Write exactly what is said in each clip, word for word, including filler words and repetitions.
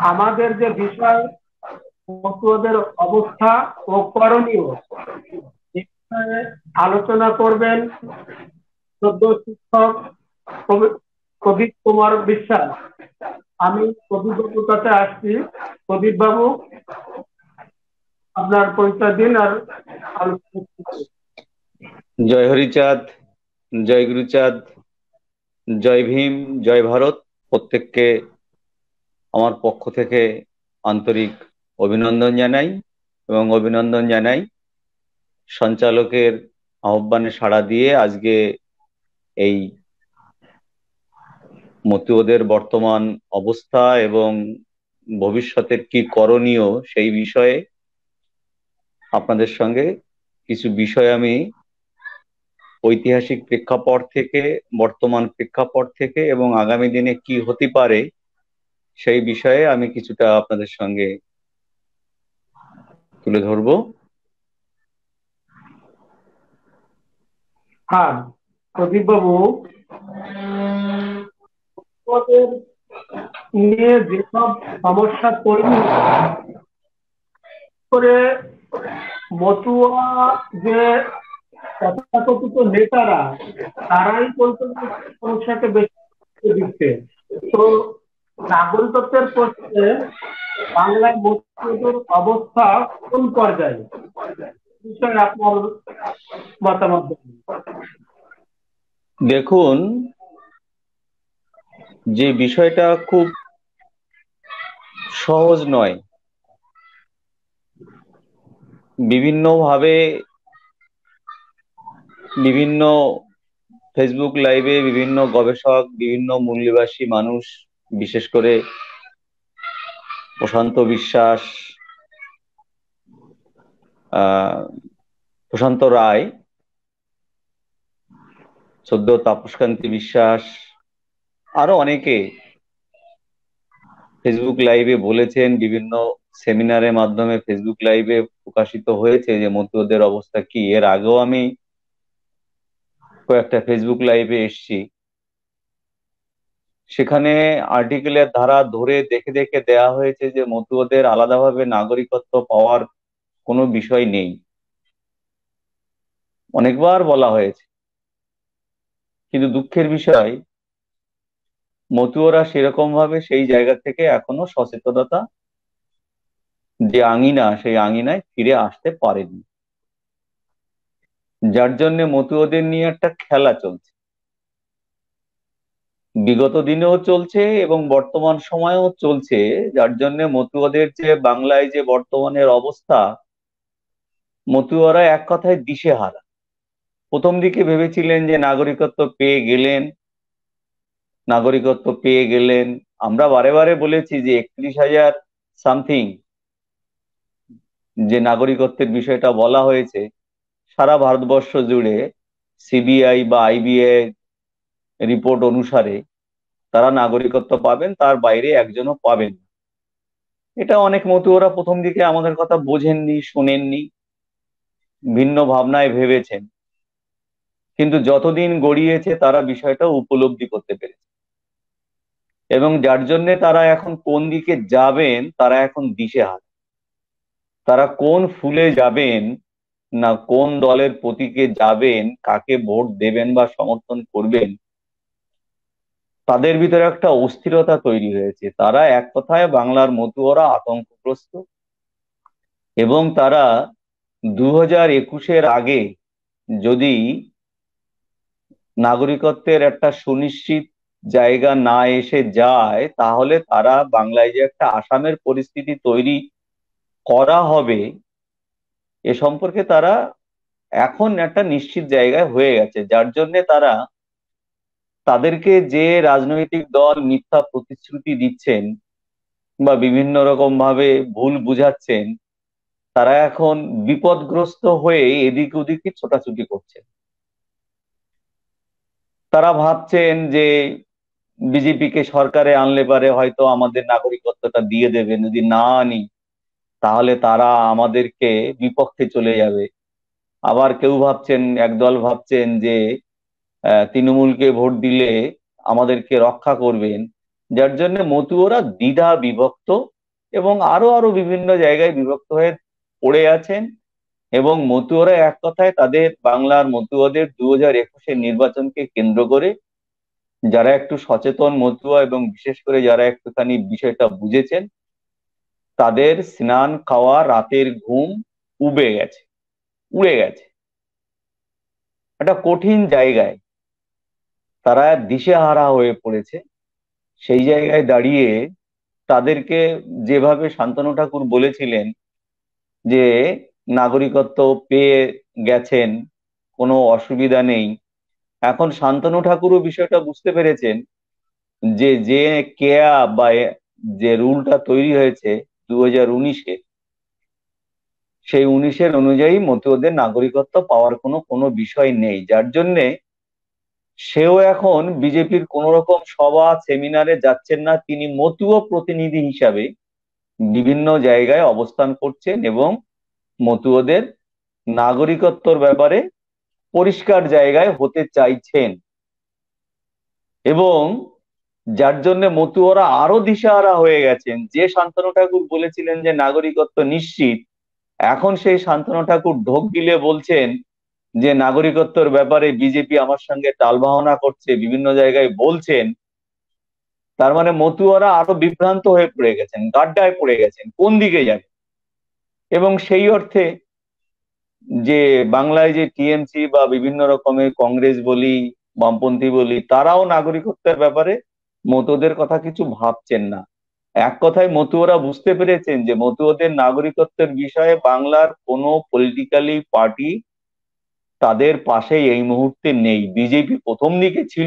আমাদের যে বিষয় মতুয়াদের অবস্থা ও করণীয় এ বিষয়ে আলোচনা করবেন সদ্য শিক্ষক কবি- প্রদীপ কুমার বিশ্বাস। আমি প্রদীপ বাবুর কাছে আসছি। প্রদীপ বাবু, আপনার পরিচয় দিন আর আলোচনা শুরু করুন। জয় হরিচাঁদ, জয় গুরুচাঁদ, জয় ভীম, জয় ভারত। প্রত্যেককে আমার পক্ষ থেকে আন্তরিক অভিনন্দন জানাই এবং অভিনন্দন জানাই সঞ্চালকের আহ্বানে সাড়া দিয়ে আজকে এই মতুয়াদের বর্তমান অবস্থা এবং ভবিষ্যতের কি করণীয় সেই বিষয়ে আপনাদের সঙ্গে কিছু বিষয় আমি ঐতিহাসিক প্রেক্ষাপট থেকে, বর্তমান প্রেক্ষাপট থেকে এবং আগামী দিনে কি হতে পারে সেই বিষয়ে আমি কিছুটা আপনাদের সঙ্গে তুলে ধরবো। হ্যাঁ, প্রদীপ বাবু, মতুয়াদের নিয়ে যেসব সমস্যা তৈরি হচ্ছে, করে মতুয়া যে তথাকথিত নেতারা, তারাই বলতে গেলে সমস্যাকে বেশি গুরুত্ব দিচ্ছে। তো নাগরিকত্বের প্রশ্নে বাংলায় মতুয়াদের অবস্থা কোন পর্যায়ে, এ বিষয়ে আপনার মতামত দিন। দেখুন, যে বিষয়টা খুব সহজ নয়। বিভিন্নভাবে বিভিন্ন ফেসবুক লাইভে বিভিন্ন গবেষক, বিভিন্ন মূল্যবাসী মানুষ, বিশেষ করে প্রশান্ত বিশ্বাস, আহ প্রশান্ত রায়, সদ্য তাপসকান্তি বিশ্বাস, আরো অনেকে ফেসবুক লাইভে বলেছেন, বিভিন্ন সেমিনারের মাধ্যমে ফেসবুক লাইভে প্রকাশিত হয়েছে যে মতুয়াদের অবস্থা কি। এর আগেও আমি কয়েকটা ফেসবুক লাইভে এসেছি, সেখানে আর্টিকেলের ধারা ধরে দেখে দেখে দেয়া হয়েছে যে মতুয়াদের আলাদাভাবে নাগরিকত্ব পাওয়ার কোনো বিষয় নেই। অনেকবার বলা হয়েছে, কিন্তু দুঃখের বিষয় মতুয়ারা সেরকম ভাবে সেই জায়গা থেকে এখনো সচেতনতা, যে আঙিনা, সেই আঙিনায় ফিরে আসতে পারেনি। যার জন্য মতুয়াদের নিয়ে একটা খেলা চলছে, বিগত দিনেও চলছে এবং বর্তমান সময়েও চলছে। যার জন্য মতুয়াদের যে বাংলায় যে বর্তমানের অবস্থা, মতুয়ারা এক কথায় দিশেহারা। প্রথম দিকে ভেবেছিলেন যে নাগরিকত্ব পেয়ে গেলেন, নাগরিকত্ব পেয়ে গেলেন। আমরা বারে বারে বলেছি যে একত্রিশ হাজার সামথিং যে নাগরিকত্বের বিষয়টা বলা হয়েছে, সারা ভারতবর্ষ জুড়ে সিবিআই বা আইবিএ রিপোর্ট অনুসারে তারা নাগরিকত্ব পাবেন, তার বাইরে একজনও পাবেন না। এটা অনেক মতুয়ারা প্রথম দিকে আমাদের কথা বোঝেননি, শোনেননি, ভিন্ন ভাবনায় ভেবেছেন, কিন্তু যতদিন গড়িয়েছে তারা বিষয়টা উপলব্ধি করতে পেরেছে এবং যার জন্য তারা এখন কোন দিকে যাবেন তারা এখন দিশেহারা। তারা কোন ফুলে যাবেন, না কোন দলের প্রতীকে যাবেন, কাকে ভোট দেবেন বা সমর্থন করবেন, তাদের ভিতরে একটা অস্থিরতা তৈরি হয়েছে। তারা এক কথায় বাংলার মতুয়ারা আতঙ্কগ্রস্ত এবং তারা দু হাজার একুশের আগে যদি নাগরিকত্বের একটা সুনিশ্চিত জায়গা না এসে যায়, তাহলে তারা বাংলায় যে একটা আসামের পরিস্থিতি তৈরি করা হবে এ সম্পর্কে তারা এখন একটা নিশ্চিত জায়গায় হয়ে গেছে। যার জন্য তারা তাদেরকে যে রাজনৈতিক দল মিথ্যা প্রতিশ্রুতি দিচ্ছেন বা বিভিন্ন রকম ভাবে ভুল বুঝাচ্ছেন, তারা এখন বিপদগ্রস্ত হয়ে এদিক ওদিকে ছোটাছুটি করছেন। তারা ভাবছেন যে বিজেপি কে সরকারে আনলে পারে হয়তো আমাদের নাগরিকত্বটা দিয়ে দেবে, যদি না আনি তাহলে তারা আমাদেরকে বিপক্ষে চলে যাবে। আবার কেউ ভাবছেন, একদল ভাবছেন যে আহ, তৃণমূলকে ভোট দিলে আমাদেরকে রক্ষা করবেন। যার জন্য মতুয়ারা দ্বিধা বিভক্ত এবং আরো আরো বিভিন্ন জায়গায় বিভক্ত হয়ে পড়ে আছেন। এবং মতুয়ারা এক কথায় তাদের বাংলার মতুয়াদের দু হাজার একুশের নির্বাচনকে কেন্দ্র করে যারা একটু সচেতন মতুয়া এবং বিশেষ করে যারা একটুখানি বিষয়টা বুঝেছেন, তাদের স্নান খাওয়া রাতের ঘুম উবে গেছে, উড়ে গেছে। একটা কঠিন জায়গায় তারা দিশেহারা হয়ে পড়েছে। সেই জায়গায় দাঁড়িয়ে তাদেরকে যেভাবে শান্তনু ঠাকুর বলেছিলেন যে নাগরিকত্ব পেয়ে গেছেন, কোনো অসুবিধা নেই, এখন শান্তনু ঠাকুরও বিষয়টা বুঝতে পেরেছেন যে যে কেয়া বা যে রুলটা তৈরি হয়েছে দু হাজার উনিশে, সেই উনিশের অনুযায়ী মতুয়াদের নাগরিকত্ব পাওয়ার কোনো কোনো বিষয় নেই, যার জন্যে সেও এখন বিজেপির কোন রকম সভা সেমিনারে যাচ্ছেন না। তিনি মতুয়া প্রতিনিধি হিসাবে বিভিন্ন জায়গায় অবস্থান করছেন এবং মতুয়াদের নাগরিকত্বর ব্যাপারে পরিষ্কার জায়গায় হতে চাইছেন। এবং যার জন্য মতুয়ারা আরো দিশাহারা হয়ে গেছেন। যে শান্তনু ঠাকুর বলেছিলেন যে নাগরিকত্ব নিশ্চিত, এখন সেই শান্তনু ঠাকুর ঢোক গিলে বলছেন যে নাগরিকত্বর ব্যাপারে বিজেপি আমার সঙ্গে টালবাহানা করছে, বিভিন্ন জায়গায় বলছেন। তার মানে মতুয়ারা আরো বিভ্রান্ত হয়ে পড়ে গেছেন, গাড্ডায় পড়ে গেছেন, কোন দিকে যাবে। এবং সেই অর্থে যে বাংলায় যে টিএমসি বা বিভিন্ন রকমের কংগ্রেস বলি বামপন্থী বলি, তারাও নাগরিকত্বের ব্যাপারে মতুয়াদের কথা কিছু ভাবছেন না। এক কথায় মতুয়ারা বুঝতে পেরেছেন যে মতুয়াদের নাগরিকত্বের বিষয়ে বাংলার কোনো পলিটিক্যালি পার্টি তাদের পাশে এই মুহূর্তে নেই। বিজেপি প্রথম দিকে ছিল,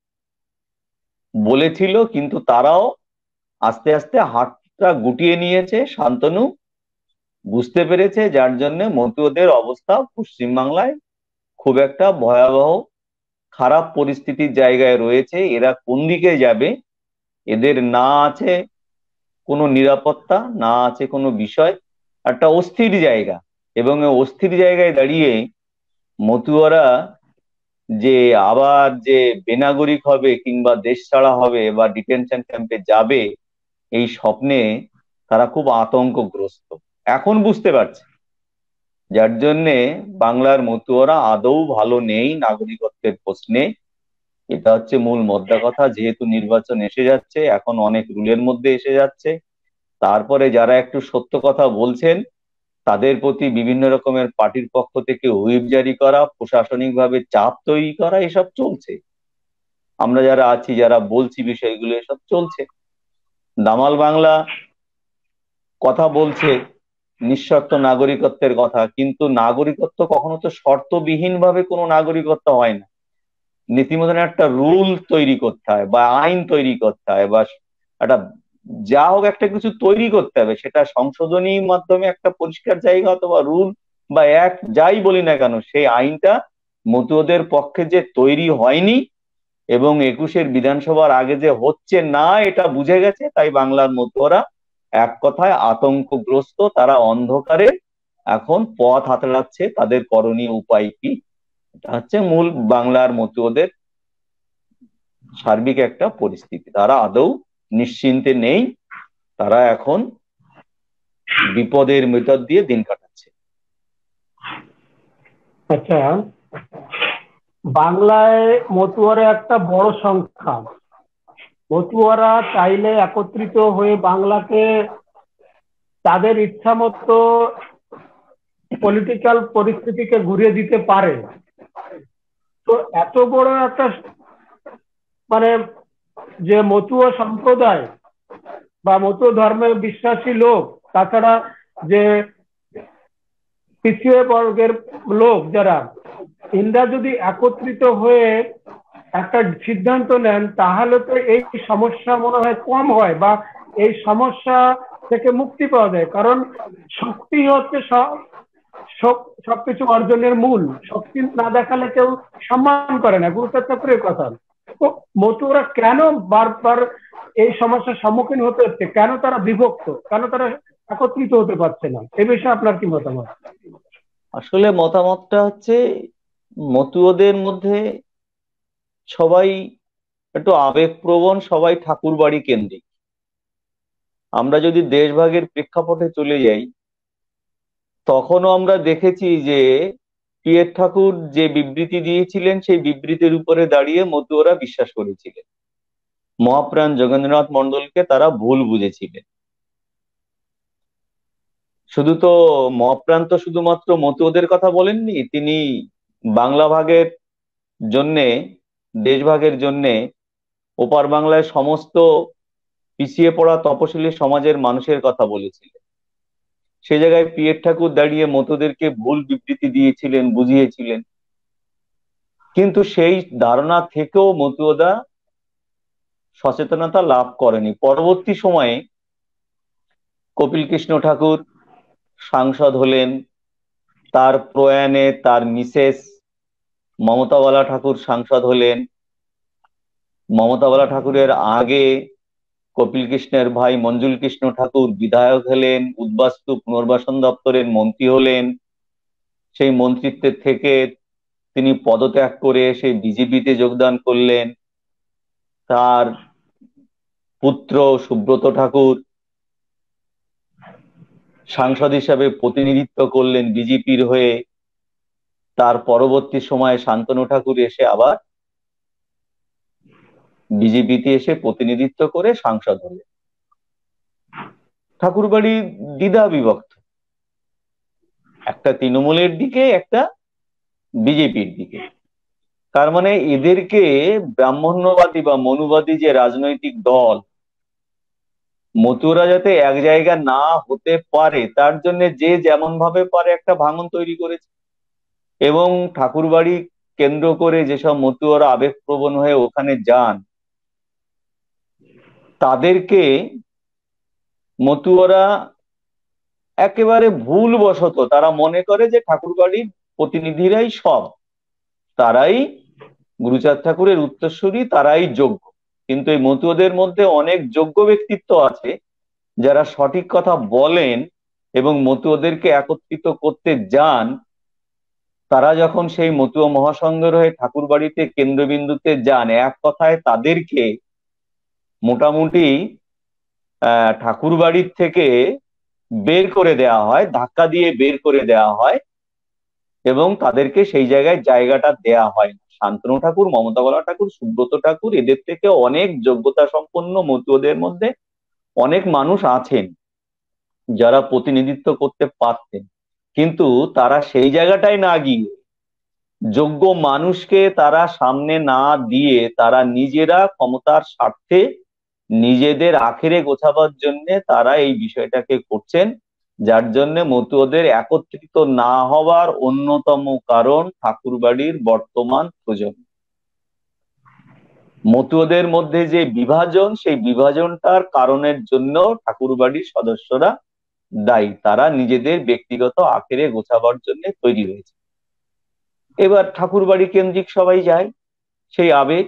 বলেছিল, কিন্তু তারাও আস্তে আস্তে হাতটা গুটিয়ে নিয়েছে। শান্তনু বুঝতে পেরেছে, যার জন্য মতুয়াদের অবস্থা পশ্চিমবাংলায় খুব একটা ভয়াবহ খারাপ পরিস্থিতির জায়গায় রয়েছে। এরা কোন দিকে যাবে, এদের না আছে কোনো নিরাপত্তা, না আছে কোনো বিষয়, একটা অস্থির জায়গা। এবং অস্থির জায়গায় দাঁড়িয়ে মতুয়ারা যে আবার যে বেনাগরিক হবে কিংবা দেশ ছাড়া হবে বা ডিটেনশন ক্যাম্পে যাবে, এই স্বপ্নে তারা খুব আতঙ্কগ্রস্ত এখন বুঝতে পারছে। যার জন্যে বাংলার মতুয়ারা আদৌ ভালো নেই নাগরিকত্বের প্রশ্নে। এটা হচ্ছে মূল মোদ্দা কথা। যেহেতু নির্বাচন এসে যাচ্ছে, এখন অনেক রুলের মধ্যে এসে যাচ্ছে, তারপরে যারা একটু সত্য কথা বলছেন তাদের প্রতি বিভিন্ন রকমের পার্টির পক্ষ থেকে হুইপ জারি করা, প্রশাসনিকভাবে চাপ তৈরি করা, এসব চলছে। আমরা যারা আছি, যারা বলছি বিষয়গুলো, এসব চলছে। দামাল বাংলা কথা বলছে নিঃশর্ত নাগরিকত্বের কথা, কিন্তু নাগরিকত্ব কখনো তো শর্তবিহীন ভাবে কোনো নাগরিকত্ব হয় না। নীতিমতন একটা রুল তৈরি করতে হয় বা আইন তৈরি করতে হয় বা একটা যা হোক একটা কিছু তৈরি করতে হবে, সেটা সংশোধনী মাধ্যমে একটা পরিষ্কার জায়গা অথবা রুল বা এক যাই বলি না কেন, সেই আইনটা মতুয়াদের পক্ষে যে তৈরি হয়নি এবং একুশের বিধানসভার আগে যে হচ্ছে না, এটা বুঝে গেছে। তাই বাংলার মতুয়ারা এক কথায় আতঙ্কগ্রস্ত, তারা অন্ধকারে এখন পথ হাতড়াচ্ছে, তাদের করণীয় উপায় কি। এটা হচ্ছে মূল বাংলার মতুয়াদের সার্বিক একটা পরিস্থিতি। তারা আদৌ নিশ্চিন্তে নেই, তারা এখন বিপদের ভিতর দিয়ে দিন কাটাচ্ছে। আচ্ছা, বাংলায় মতুয়ারা একটা বড় সংখ্যা। মতুয়ারা চাইলে একত্রিত হয়ে বাংলাকে তাদের ইচ্ছা মতো পলিটিক্যাল পরিস্থিতিকে ঘুরিয়ে দিতে পারে। তো এত বড় একটা মানে যে মতুয়া সম্প্রদায় বা মতুয়া ধর্মে বিশ্বাসী লোক, তাছাড়া যে পিছিয়ে বর্গের লোক যারা, ইন্দ্রা যদি একত্রিত হয়ে একটা সিদ্ধান্ত নেন, তাহলে তো এই সমস্যা মনে হয় কম হয় বা এই সমস্যা থেকে মুক্তি পাওয়া যায়। কারণ শক্তি হচ্ছে সবকিছু অর্জনের মূল। শক্তি না দেখালে কেউ সম্মান করে না, গুরু ঠাকুরের কথা। তো মতুয়ারা কেন বারবার এই সমস্যার সম্মুখীন হতে হচ্ছে, কেন তারা বিভক্ত, কেন তারা একত্রিত হতে পারছে না, এ বিষয়ে আপনার কি মতামত? আসলে মতামতটা হচ্ছে মতুয়াদের মধ্যে সবাই একটু আবেগপ্রবণ, সবাই ঠাকুর বাড়ি কেন্দ্রিক। আমরা যদি দেশভাগের প্রেক্ষাপটে চলে যাই, তখনও আমরা দেখেছি যে পিয়ের ঠাকুর যে বিবৃতি দিয়েছিলেন সেই বিবৃতির উপরে দাঁড়িয়ে মতুয়ারা বিশ্বাস করেছিলেন। মহাপ্রাণ যোগেন্দ্রনাথ মন্ডলকে তারা ভুল বুঝেছিলেন। শুধু তো মহাপ্রাণ তো শুধুমাত্র মতুয়াদের কথা বলেননি, তিনি বাংলা ভাগের জন্যে, দেশভাগের জন্যে ওপার বাংলায় সমস্ত পিছিয়ে পড়া তপশিলি সমাজের মানুষের কথা বলেছিলেন। সে জায়গায় পিয়ের ঠাকুর দাঁড়িয়ে মতুদেরকে ভুল বিবৃতি দিয়েছিলেন, বুঝিয়েছিলেন। কিন্তু সেই ধারণা থেকেও মতুয়রা সচেতনতা লাভ করেনি। পরবর্তী সময়ে কপিল কৃষ্ণ ঠাকুর সাংসদ হলেন, তার প্রয়াণে তার মিসেস মমতাবালা ঠাকুর সাংসদ হলেন। মমতাবালা ঠাকুরের আগে কপিল কৃষ্ণের ভাই মঞ্জুল কৃষ্ণ ঠাকুর বিধায়ক হলেন, উদ্বাস্তু পুনর্বাসন দপ্তরের মন্ত্রী হলেন। সেই মন্ত্রিত্বের থেকে তিনি পদত্যাগ করে সেই বিজেপিতে যোগদান করলেন। তার পুত্র সুব্রত ঠাকুর সাংসদ হিসাবে প্রতিনিধিত্ব করলেন বিজেপির হয়ে। তার পরবর্তী সময়ে শান্তনু ঠাকুর এসে আবার বিজেপিতে এসে প্রতিনিধিত্ব করে সাংসদ হলেন। ঠাকুরবাড়ি দ্বিধা বিভক্ত, একটা তৃণমূলের দিকে, একটা বিজেপির দিকে। তার মানে এদেরকে ব্রাহ্মণ্যবাদী বা মনুবাদী যে রাজনৈতিক দল, মতুয়ারা যাতে এক জায়গা না হতে পারে তার জন্য যে যেমন ভাবে পারে একটা ভাঙন তৈরি করেছে। এবং ঠাকুরবাড়ি কেন্দ্র করে যেসব মতুয়ারা আবেগপ্রবণ হয়ে ওখানে যান, তাদেরকে মতুয়ারা একেবারে ভুলবশত তারা মনে করে যে ঠাকুরবাড়ির প্রতিনিধিরাই সব, তারাই গুরুচাঁদ ঠাকুরের উত্তরসূরি, তারাই যোগ্য। কিন্তু এই মতুয়াদের মধ্যে অনেক যোগ্য ব্যক্তিত্ব আছে যারা সঠিক কথা বলেন এবং মতুয়াদেরকে একত্রিত করতে যান। তারা যখন সেই মতুয়া মহাসংঘের হয়ে ঠাকুরবাড়িতে কেন্দ্রবিন্দুতে যান, এক কথায় তাদেরকে মোটামুটি আহ ঠাকুরবাড়ির থেকে বের করে দেওয়া হয়, ধাক্কা দিয়ে বের করে দেওয়া হয় এবং তাদেরকে সেই জায়গায় জায়গাটা দেয়া হয় না। শান্তনু ঠাকুর, মমতাবালা ঠাকুর, সুব্রত ঠাকুর, এদের থেকে অনেক যোগ্যতা সম্পন্ন মতুয়াদের মধ্যে অনেক মানুষ আছেন যারা প্রতিনিধিত্ব করতে পারতেন, কিন্তু তারা সেই জায়গাটায় না গিয়ে, যোগ্য মানুষকে তারা সামনে না দিয়ে, তারা নিজেরা ক্ষমতার স্বার্থে নিজেদের আখেরে গোছাবার জন্য তারা এই বিষয়টাকে করছেন। যার জন্য মতুয়াদের একত্রিত না হওয়ার অন্যতম কারণ ঠাকুরবাড়ির বর্তমান প্রজন্ম। মতুয়াদের মধ্যে যে বিভাজন, সেই বিভাজনটার কারণের জন্য ঠাকুরবাড়ির সদস্যরা দায়ী। তারা নিজেদের ব্যক্তিগত আখেরে গোছাবার জন্য তৈরি হয়েছে। এবার ঠাকুরবাড়ি কেন্দ্রিক সবাই যায়, সেই আবেগ।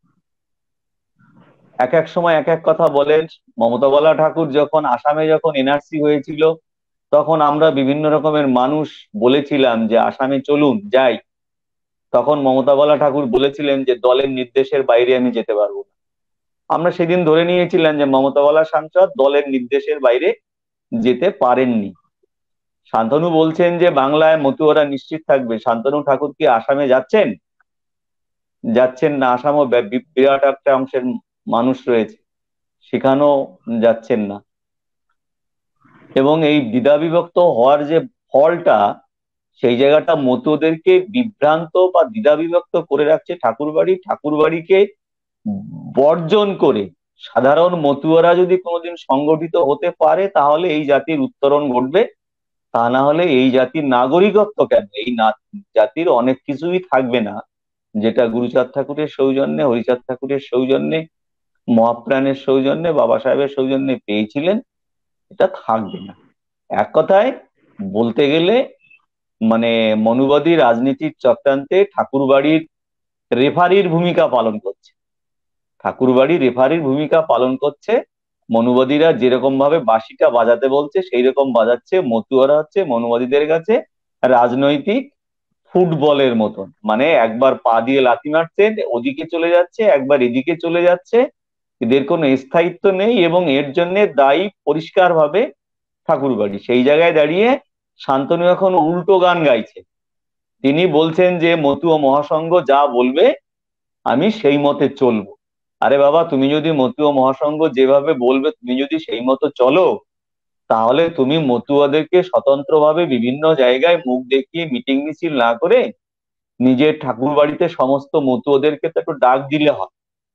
এক এক সময় এক এক কথা বলেন। মমতাবালা ঠাকুর যখন আসামে যখন এনআরসি হয়েছিল, তখন আমরা বিভিন্ন রকমের মানুষ বলেছিলাম যে আসামে চলুন যাই। তখন মমতাবালা ঠাকুর বলেছিলেন যে দলের নির্দেশের বাইরে আমি যেতে পারবো না। আমরা সেদিন ধরে নিয়েছিলাম যে মমতাবালা সাংসদ দলের নির্দেশের বাইরে যেতে পারেননি। শান্তনু বলছেন যে বাংলায় মতুয়ারা নিশ্চিত থাকবে। শান্তনু ঠাকুর কি আসামে যাচ্ছেন? যাচ্ছেন না। আসামও বিরাট একটা অংশের মানুষ রয়েছে, সেখানেও যাচ্ছেন না। এবং এই দ্বিধা বিভক্ত হওয়ার যে ফলটা, সেই জায়গাটা মতুয়াদেরকে বিভ্রান্ত বা দ্বিধা বিভক্ত করে রাখছে। ঠাকুরবাড়ি ঠাকুরবাড়িকে বর্জন করে সাধারণ মতুয়ারা যদি কোনোদিন সংগঠিত হতে পারে তাহলে এই জাতির উত্তরণ ঘটবে। তা না হলে এই জাতির নাগরিকত্ব কেন, এই জাতির অনেক কিছুই থাকবে না, যেটা গুরুচাঁদ ঠাকুরের সৌজন্যে, হরিচাঁদ ঠাকুরের সৌজন্যে, মহাপ্রাণের সৌজন্যে, বাবা সাহেবের সৌজন্যে পেয়েছিলেন, এটা থাকবে না। এক কথায় বলতে গেলে মানে মনুবাদী রাজনীতির চক্রান্তে ঠাকুরবাড়ির রেফারির ভূমিকা পালন করছে। ঠাকুরবাড়ি রেফারির ভূমিকা পালন করছে। মনুবাদীরা যেরকম ভাবে বাঁশিটা বাজাতে বলছে সেই রকম বাজাচ্ছে। মতুয়ারা হচ্ছে মনুবাদীদের কাছে রাজনৈতিক ফুটবলের মতন, মানে একবার পা দিয়ে লাথি মারছে, ওদিকে চলে যাচ্ছে, একবার এদিকে চলে যাচ্ছে, এদের কোনো স্থায়িত্ব নেই এবং এর জন্য দায়ী পরিষ্কারভাবে ঠাকুরবাড়ি। সেই জায়গায় দাঁড়িয়ে শান্তনু এখন উল্টো গান গাইছে। তিনি বলছেন যে মতুয়া মহাসংঘ যা বলবে আমি সেই মতে চলবো। আরে বাবা, তুমি যদি মতুয়া মহাসংঘ যেভাবে বলবে তুমি যদি সেই মতো চলো, তাহলে তুমি মতুয়াদেরকে স্বতন্ত্রভাবে বিভিন্ন জায়গায় মুখ দেখিয়ে মিটিং মিছিল না করে নিজের ঠাকুর বাড়িতে সমস্ত মতুয়াদেরকে তো একটু ডাক দিলে হয়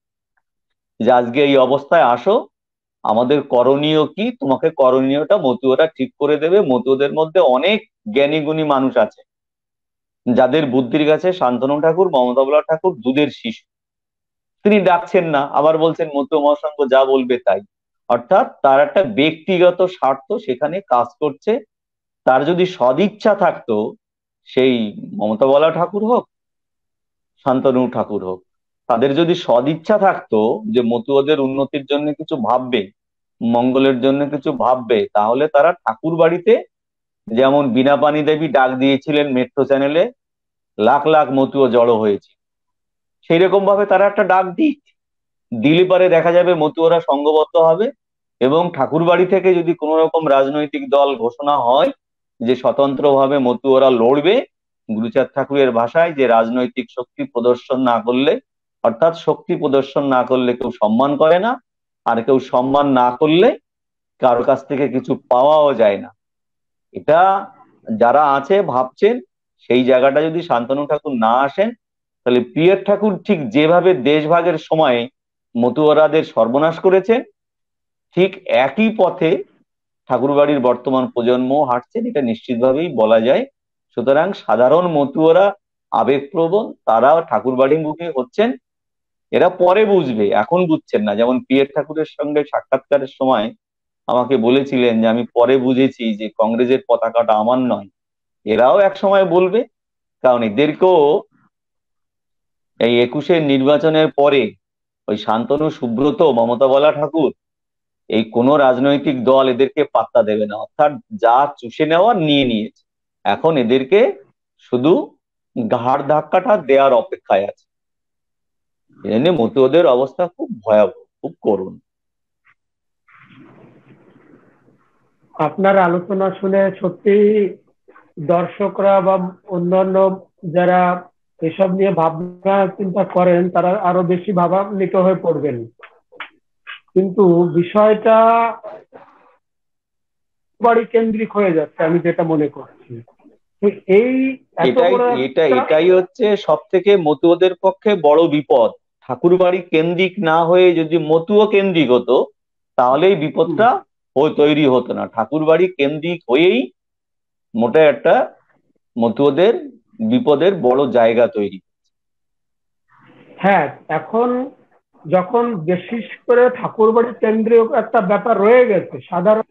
যে আজকে এই অবস্থায় আসো, আমাদের করণীয় কি, তোমাকে করণীয়টা মতুয়ারা ঠিক করে দেবে। মতুয়াদের মধ্যে অনেক জ্ঞানী গুণী মানুষ আছে যাদের বুদ্ধির কাছে শান্তনু ঠাকুর, মমতা বলা ঠাকুর দুধের শিশু। তিনি ডাকছেন না, আবার বলছেন মতুয়া মহাসংঘ যা বলবে তাই। অর্থাৎ তার একটা ব্যক্তিগত স্বার্থ সেখানে কাজ করছে। তার যদি সদিচ্ছা থাকতো, সেই মমতা বলা ঠাকুর হোক, শান্তনু ঠাকুর হোক, তাদের যদি সদিচ্ছা থাকতো যে মতুয়াদের উন্নতির জন্য কিছু ভাববে, মঙ্গলের জন্য কিছু ভাববে, তাহলে তারা ঠাকুর বাড়িতে যেমন বীণা পানি দেবী ডাক দিয়েছিলেন মেট্রো চ্যানেলে, লাখ লাখ মতুয়া জড়ো হয়েছে, সেই রকম ভাবে তারা একটা ডাক দিক, দিলে পরে দেখা যাবে মতুয়ারা সংঘবদ্ধ হবে। এবং ঠাকুর বাড়ি থেকে যদি কোনো রকম রাজনৈতিক দল ঘোষণা হয় যে স্বতন্ত্রভাবে মতুয়ারা লড়বে, গুরুচাঁদ ঠাকুরের ভাষায় যে রাজনৈতিক শক্তি প্রদর্শন না করলে, অর্থাৎ শক্তি প্রদর্শন না করলে কেউ সম্মান করে না, আর কেউ সম্মান না করলে কারো কাছ থেকে কিছু পাওয়াও যায় না। এটা যারা আছে ভাবছেন, সেই জায়গাটা যদি শান্তনু ঠাকুর না আসেন, তাহলে পিয়ার ঠাকুর ঠিক যেভাবে দেশভাগের সময় মতুয়ারাদের সর্বনাশ করেছেন, ঠিক একই পথে ঠাকুরবাড়ির বর্তমান প্রজন্ম হাঁটছেন, এটা নিশ্চিতভাবেই বলা যায়। সুতরাং সাধারণ মতুয়ারা আবেগপ্রবণ, তারা ঠাকুরবাড়ি মুখী হচ্ছেন। এরা পরে বুঝবে, এখন বুঝছেন না। যেমন পিয়ার ঠাকুরের সঙ্গে সাক্ষাৎকারের সময় আমাকে বলেছিলেন যে আমি পরে বুঝেছি যে কংগ্রেসের পতাকাটা আমার নয়। এরাও এক সময় বলবে, কারণ এদেরকেও এই একুশের নির্বাচনের পরে ওই শান্তনু, সুব্রত, মমতা বলা ঠাকুর, এই কোন রাজনৈতিক দল এদেরকে পাত্তা দেবে না। অর্থাৎ যা চুষে নেওয়ার নিয়ে নিয়েছে, এখন এদেরকে শুধু ঘাড় ধাক্কাটা দেওয়ার অপেক্ষায় আছে। এজন্য মতুয়াদের অবস্থা খুব ভয়াবহ, খুব করুণ। আপনার আলোচনা শুনে সত্যি দর্শকরা বা অন্যান্য যারা এসব নিয়ে ভাবনা চিন্তা করেন তারা আরো বেশি ভাবান্বিত হয়ে পড়বেন। কিন্তু বিষয়টা বাড়ি কেন্দ্রিক হয়ে যাচ্ছে, আমি যেটা মনে করছি। এই এটাই এটা এটাই হচ্ছে সব থেকে মতুয়াদের পক্ষে বড় বিপদ। ঠাকুর বাড়ি কেন্দ্রিক না হয়ে যদি মতুয়া কেন্দ্রিক হতো, তাহলে এই বিপদটা তৈরি হতো না। ঠাকুর বাড়ি কেন্দ্রিক হয়েই মোটা একটা মতুয়াদের বিপদের বড় জায়গা তৈরি। হ্যাঁ, এখন যখন বিশেষ করে ঠাকুর বাড়ি কেন্দ্রীয় একটা ব্যাপার রয়ে গেছে সাধারণ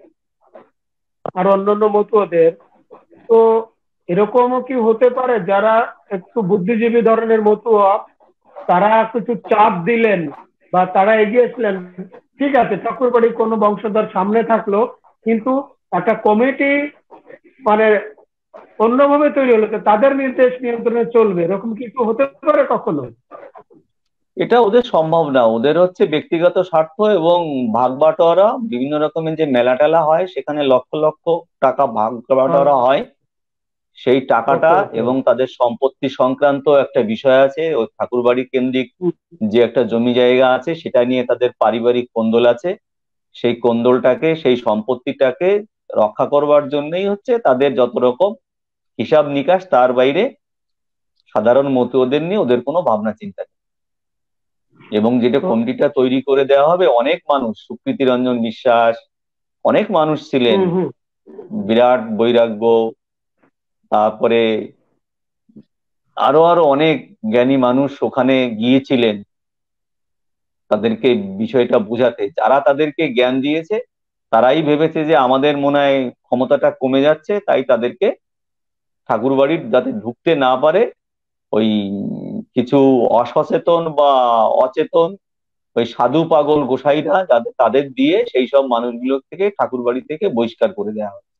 আর অন্যান্য মতুয়াদের, তো এরকমও কি হতে পারে যারা একটু বুদ্ধিজীবী ধরনের মতুয়া তারা কিছু চাপ দিলেন বা তারা এগিয়েছিলেন, ঠিক আছে ঠাকুর বাড়ির কোনো বংশধর সামনে থাকলো, কিন্তু একটা কমিটি মানে অন্যভাবে তৈরি হলো, তাদের নির্দেশ নিয়ন্ত্রণে চলবে, এরকম কিছু হতে পারে কখনো? এটা ওদের সম্ভব না। ওদের হচ্ছে ব্যক্তিগত স্বার্থ এবং ভাগ বাটোয়ারা। বিভিন্ন রকমের যে মেলা টেলা হয় সেখানে লক্ষ লক্ষ টাকা ভাগ বাটোয়ারা হয়, সেই টাকাটা এবং তাদের সম্পত্তি সংক্রান্ত একটা বিষয় আছে। ওই ঠাকুরবাড়ি কেন্দ্রিক যে একটা জমি জায়গা আছে সেটা নিয়ে তাদের পারিবারিক কোন্দল আছে। সেই কোন্দলটাকে, সেই সম্পত্তিটাকে রক্ষা করবার জন্যই হচ্ছে তাদের যত রকম হিসাব নিকাশ। তার বাইরে সাধারণ মতুয়াদের নিয়ে ওদের কোনো ভাবনা চিন্তা নেই। এবং যেটা কমিটিটা তৈরি করে দেওয়া হবে, অনেক মানুষ, সুকৃতি রঞ্জন বিশ্বাস, অনেক মানুষ ছিলেন, বিরাট বৈরাগ্য, তারপরে আরো আরো অনেক জ্ঞানী মানুষ ওখানে গিয়েছিলেন তাদেরকে বিষয়টা বুঝাতে। যারা তাদেরকে জ্ঞান দিয়েছে তারাই ভেবেছে যে আমাদের মনে হয় ক্ষমতাটা কমে যাচ্ছে, তাই তাদেরকে ঠাকুরবাড়ির যাতে ঢুকতে না পারে ওই কিছু অসচেতন বা অচেতন ওই সাধু পাগল গোসাইরা যাদের, তাদের দিয়ে সেই সব মানুষগুলো থেকে ঠাকুরবাড়ি থেকে বহিষ্কার করে দেওয়া হয়।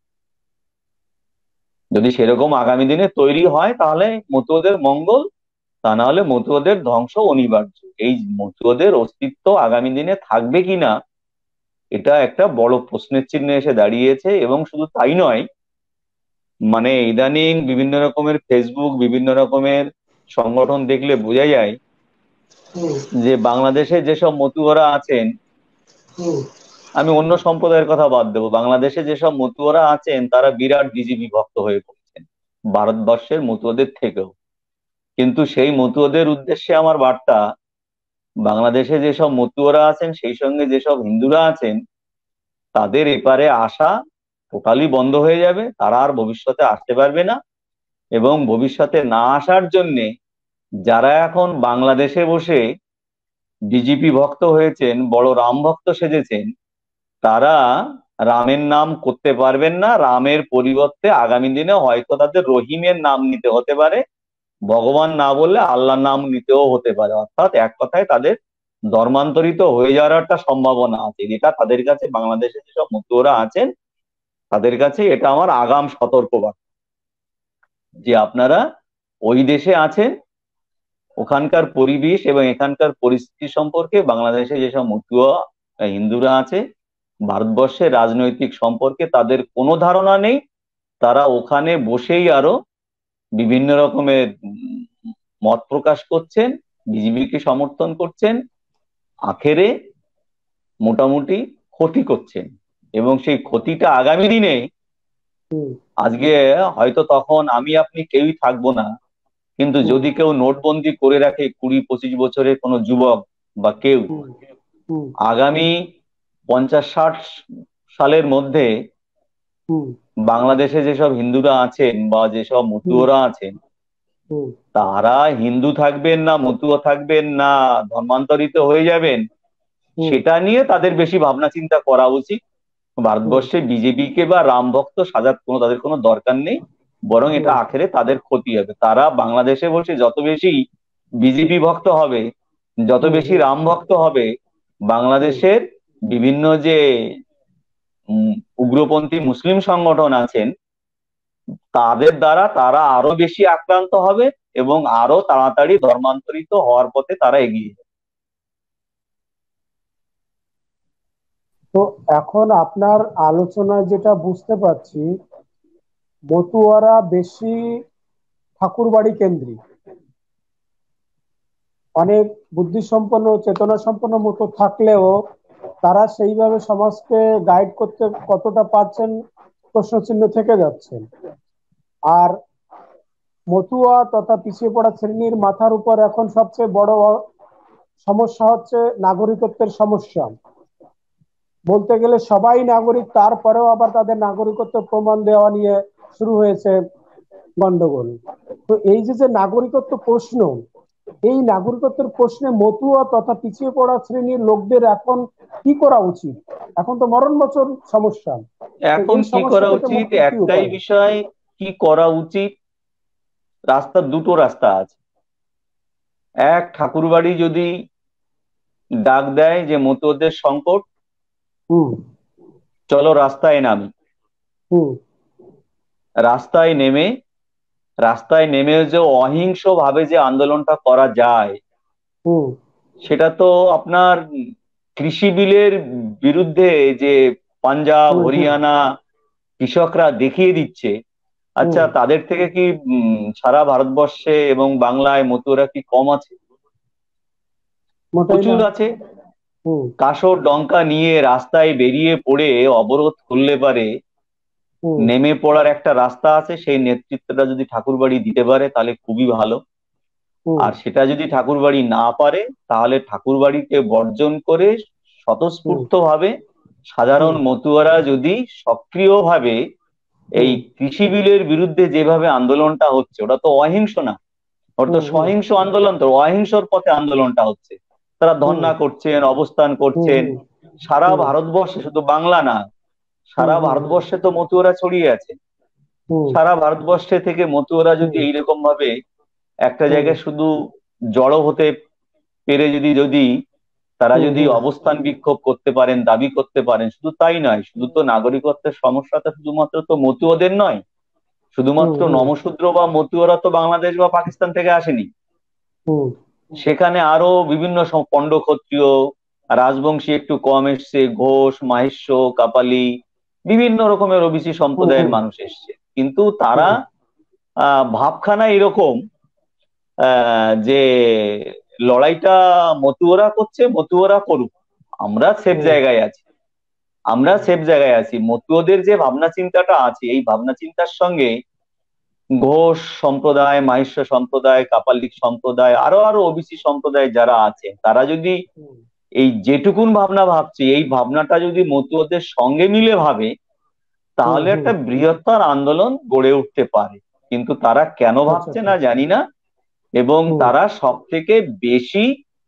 যদি সেরকম আগামী দিনে তৈরি হয় তাহলে মতুয়াদের মঙ্গল, তা না হলে মতুয়াদের ধ্বংস অনিবার্য। এই মতুয়াদের অস্তিত্ব আগামী দিনে থাকবে কিনা এটা একটা বড় প্রশ্নের চিহ্ন এসে দাঁড়িয়েছে। এবং শুধু তাই নয়, মানে ইদানিং বিভিন্ন রকমের ফেসবুক, বিভিন্ন রকমের সংগঠন দেখলে বোঝা যায় যে বাংলাদেশে যেসব মতুয়ারা আছেন, আমি অন্য সম্প্রদায়ের কথা বাদ দেবো, বাংলাদেশে যেসব মতুয়ারা আছেন তারা বিরাট বিজেপি ভক্ত হয়ে পড়েছেন ভারতবর্ষের মতুয়াদের থেকেও। কিন্তু সেই মতুয়াদের উদ্দেশ্যে আমার বার্তা, বাংলাদেশে যেসব মতুয়ারা আছেন সেই সঙ্গে যেসব হিন্দুরা আছেন তাদের এপারে আসা টোটালি বন্ধ হয়ে যাবে, তারা আর ভবিষ্যতে আসতে পারবে না। এবং ভবিষ্যতে না আসার জন্যে যারা এখন বাংলাদেশে বসে বিজেপি ভক্ত হয়েছেন, বড় রাম ভক্ত সেজেছেন, তারা রামের নাম করতে পারবেন না। রামের পরিবর্তে আগামী দিনে হয়তো তাদের রহিমের নাম নিতে হতে পারে, ভগবান না বললে আল্লাহর নাম নিতেও হতে পারে। অর্থাৎ এক কথায় তাদের ধর্মান্তরিত হয়ে যাওয়ার একটা সম্ভাবনা আছে, যেটা তাদের কাছে, বাংলাদেশে যেসব মতুয়ারা আছেন তাদের কাছে এটা আমার আগাম সতর্কবার্তা যে আপনারা ওই দেশে আছেন, ওখানকার পরিবেশ এবং এখানকার পরিস্থিতি সম্পর্কে, বাংলাদেশে যেসব মতুয়া হিন্দুরা আছে ভারতবর্ষের রাজনৈতিক সম্পর্কে তাদের কোনো ধারণা নেই। তারা ওখানে বসেই আরো বিভিন্ন রকমের মত প্রকাশ করছেন, বিজেপিকে সমর্থন করছেন, আখেরে মোটামুটি ক্ষতি করছেন। এবং সেই ক্ষতিটা আগামী দিনে, আজকে হয়তো তখন আমি আপনি কেউই থাকবো না, কিন্তু যদি কেউ নোটবন্দি করে রাখে কুড়ি পঁচিশ বছরের কোনো যুবক বা কেউ, আগামী পঞ্চাশ ষাট সালের মধ্যে বাংলাদেশে যেসব হিন্দুরা আছেন বা যেসব মতুয়ারা আছেন তারা হিন্দু থাকবেন না মতুয়া থাকবেন না ধর্মান্তরিত হয়ে যাবেন, সেটা নিয়ে তাদের বেশি ভাবনা চিন্তা করা উচিত। ভারতবর্ষে বিজেপিকে বা রাম ভক্ত সাজার কোনো তাদের কোনো দরকার নেই, বরং এটা আখেরে তাদের ক্ষতি হবে। তারা বাংলাদেশে বসে যত বেশি বিজেপি ভক্ত হবে, যত বেশি রাম ভক্ত হবে, বাংলাদেশের বিভিন্ন যে উগ্রপন্থী মুসলিম সংগঠন আছেন তাদের দ্বারা তারা আরো বেশি আক্রান্ত হবে এবং আরো তাড়াতাড়ি ধর্মান্তরিত হওয়ার পথে তারা এগিয়ে যাবে। তো এখন আপনার আলোচনায় যেটা বুঝতে পারছি, মতুয়ারা বেশি ঠাকুরবাড়ি কেন্দ্রিক, অনেক বুদ্ধিসম্পন্ন চেতনা সম্পন্ন মতো থাকলেও তারা সেইভাবে সমাজকে গাইড করতে কতটা পারছেন প্রশ্নচিহ্ন থেকে যাচ্ছেন। আর মতুয়া তথা পিছিয়ে পড়া শ্রেণীর মাথার উপর এখন সবচেয়ে বড় সমস্যা হচ্ছে নাগরিকত্বের সমস্যা। বলতে গেলে সবাই নাগরিক, তারপরেও আবার তাদের নাগরিকত্ব প্রমাণ দেওয়া নিয়ে শুরু হয়েছে গন্ডগোল। তো এই যে যে নাগরিকত্ব প্রশ্ন, এই নাগরিকত্বের প্রশ্নে মতুয়া তথা পিছিয়ে পড়া শ্রেণীর লোকদের এখন কি করা উচিত? এখন তো মরণ বচন সমস্যা, এখন কি করা উচিত? একটাই বিষয়, কি করা উচিত, রাস্তা দুটো রাস্তা আছে। এক, ঠাকুরবাড়ি যদি ডাক দেয় যে মতুয়াদের সংকট, চলো রাস্তায় নামি, রাস্তায় নেমে রাস্তায় নেমে যে অহিংস ভাবে যে আন্দোলনটা করা যায়, সেটা তো আপনার কৃষি বিলের বিরুদ্ধে যে পাঞ্জাব হরিয়ানা কৃষকরা দেখিয়ে দিচ্ছে, আচ্ছা তাদের থেকে কি সারা ভারতবর্ষে এবং বাংলায় মতুয়ারা কি কম আছে? প্রচুর আছে। কাসর ডঙ্কা নিয়ে রাস্তায় বেরিয়ে পড়ে অবরোধ করলে পারে নেমে পড়ার একটা রাস্তা আছে। সেই নেতৃত্বটা যদি ঠাকুরবাড়ি দিতে পারে তাহলে খুবই ভালো। আর সেটা যদি ঠাকুরবাড়ি না পারে তাহলে ঠাকুরবাড়িকে বর্জন করে স্বতঃস্ফূর্ত ভাবে সাধারণ মতুয়ারা যদি সক্রিয় ভাবে এই কৃষি বিলের বিরুদ্ধে যেভাবে আন্দোলনটা হচ্ছে, ওটা তো অহিংস না, ওটা তো সহিংস আন্দোলন। তো অহিংসর পথে আন্দোলনটা হচ্ছে, তারা ধর্ণা করছেন, অবস্থান করছেন সারা ভারতবর্ষে, শুধু বাংলা না, সারা ভারতবর্ষে তো মতুয়ারা ছড়িয়ে আছে। সারা ভারতবর্ষে থেকে মতুয়ারা যদি এইরকম ভাবে একটা জায়গায় শুধু জড়ো হতে পেরে যদি যদি তারা যদি অবস্থান বিক্ষোভ করতে পারেন, দাবি করতে পারেন, শুধু তাই নয়, শুধু তো নাগরিকত্বের সমস্যাটা শুধুমাত্র তো মতুয়াদের নয়, শুধুমাত্র নমশূদ্র বা মতুয়ারা তো বাংলাদেশ বা পাকিস্তান থেকে আসেনি। হুম সেখানে আরো বিভিন্ন সম- পণ্ড ক্ষত্রিয় রাজবংশী একটু কম এসছে, ঘোষ, মাহেশ্য, কাপালি, বিভিন্ন রকমের ওবিসি হুম সম্প্রদায়ের হুম মানুষ এসছে। কিন্তু তারা হুম আহ ভাবখানা এরকম আহ যে লড়াইটা মতুয়ারা করছে, মতুয়ারা করুক, আমরা সেফ হুম জায়গায় আছি, আমরা সেফ জায়গায় আছি। মতুয়াদের যে ভাবনা চিন্তাটা আছে, এই ভাবনা চিন্তার সঙ্গে ঘোষ সম্প্রদায়, মাহিষ্য সম্প্রদায়, কাপালিক সম্প্রদায়, আরো আরো ওবিসি সম্প্রদায় যারা আছে, তারা যদি হুম এই যেটুকুন ভাবনা ভাবছে, এই ভাবনাটা যদি মতুয়াদের সঙ্গে মিলে ভাবে, হুম তাহলে হুম একটা বৃহত্তর আন্দোলন গড়ে উঠতে পারে। কিন্তু তারা কেন আচ্ছা ভাবছে আচ্ছা না জানি না। এবং হুম তারা সব থেকে বেশি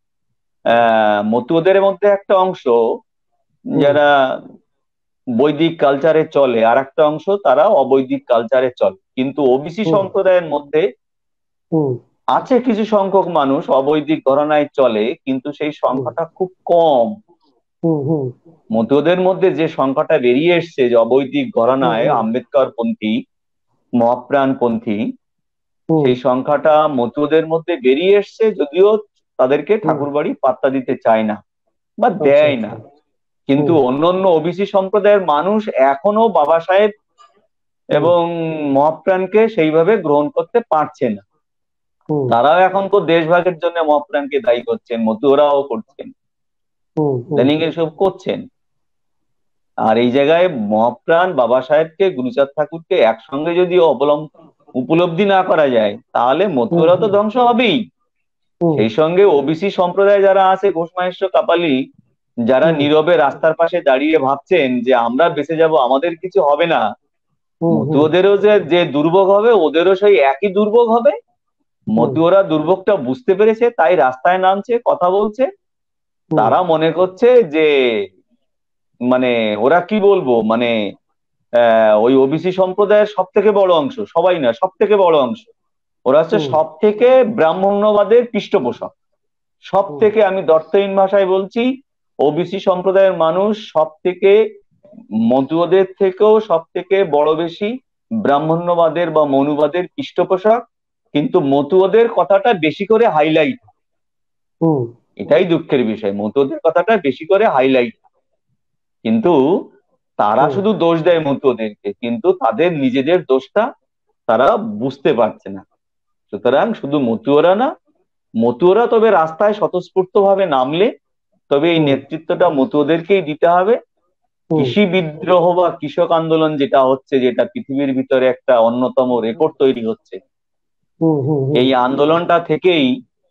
আহ মতুয়াদের মধ্যে একটা অংশ হুম যারা বৈদিক কালচারে চলে, আর একটা অংশ তারা অবৈদিক কালচারে চলে। কিন্তু ওবিসি হুম সম্প্রদায়ের মধ্যে হুম আছে কিছু সংখ্যক মানুষ অবৈদিক ঘরানায় চলে, কিন্তু সেই হুম সংখ্যাটা খুব কম। হুম হুম মতুয়াদের মধ্যে যে সংখ্যাটা বেরিয়ে এসছে যে অবৈদিক হুম ঘরানায় হুম আম্বেদকর পন্থী, মহাপ্রাণ পন্থী, হুম সেই সংখ্যাটা মতুয়াদের মধ্যে বেরিয়ে এসছে, যদিও তাদেরকে হুম ঠাকুরবাড়ি পাত্তা দিতে চায় না বা আচ্ছা দেয় না। আচ্ছা কিন্তু হুম অন্যান্য ওবিসি সম্প্রদায়ের মানুষ এখনো বাবা সাহেব হুম এবং মহাপ্রাণকে সেইভাবে গ্রহণ করতে পারছে না। হুম তারাও এখন তো দেশভাগের জন্য মহাপ্রাণকে দায়ী করছেন, মতুয়ারাও করছেন, হুম হুম ইদানিং এসব করছেন। আর এই জায়গায় মহাপ্রাণ, বাবা সাহেবকে, গুরুচাঁদ ঠাকুরকে একসঙ্গে যদি অবলম্ব উপলব্ধি না করা যায়, তাহলে হুম মতুয়ারা তো হুম ধ্বংস হবেই। হুম সেই সঙ্গে ওবিসি সম্প্রদায় যারা আছে, ঘোষ, মাহেশ্য, কাপালি, যারা হুম নীরবে রাস্তার পাশে দাঁড়িয়ে ভাবছেন যে আমরা বেঁচে যাব, আমাদের কিছু হবে না, হুম হুম মতুয়াদেরও যে যে দুর্ভোগ হবে, ওদেরও সেই একই দুর্ভোগ হবে। হুম মতুয়ারা দুর্ভোগটা বুঝতে পেরেছে, তাই রাস্তায় নামছে, কথা বলছে। হুম তারা মনে করছে যে মানে ওরা কি বলবো, মানে আহ ওই ওবিসি সম্প্রদায়ের সব থেকে বড় অংশ, সবাই না, সব থেকে বড় অংশ, ওরা হচ্ছে হুম সব থেকে ব্রাহ্মণ্যবাদের পৃষ্ঠপোষক। সব হুম থেকে, আমি দর্থহীন ভাষায় বলছি, ওবিসি সম্প্রদায়ের মানুষ সব থেকে মতুয়াদের থেকেও সব থেকে বড় বেশি ব্রাহ্মণ্যবাদের বা মনুবাদের পৃষ্ঠপোষক। কিন্তু মতুয়াদের কথাটা বেশি করে হাইলাইট, হুম এটাই দুঃখের বিষয়, মতুয়াদের কথাটা বেশি করে হাইলাইট। কিন্তু তারা হুম শুধু দোষ দেয় মতুয়াদেরকে, কিন্তু তাদের নিজেদের দোষটা তারা বুঝতে পারছে না। সুতরাং শুধু মতুয়ারা না, মতুয়ারা তবে রাস্তায় স্বতঃস্ফূর্ত ভাবে নামলে তবে এই হুম নেতৃত্বটা মতুয়াদেরকেই দিতে হবে। হুম কৃষি বিদ্রোহ বা কৃষক আন্দোলন যেটা হচ্ছে, যেটা পৃথিবীর ভিতরে একটা অন্যতম রেকর্ড তৈরি হচ্ছে, হুম হুম হুম এই আন্দোলনটা থেকেই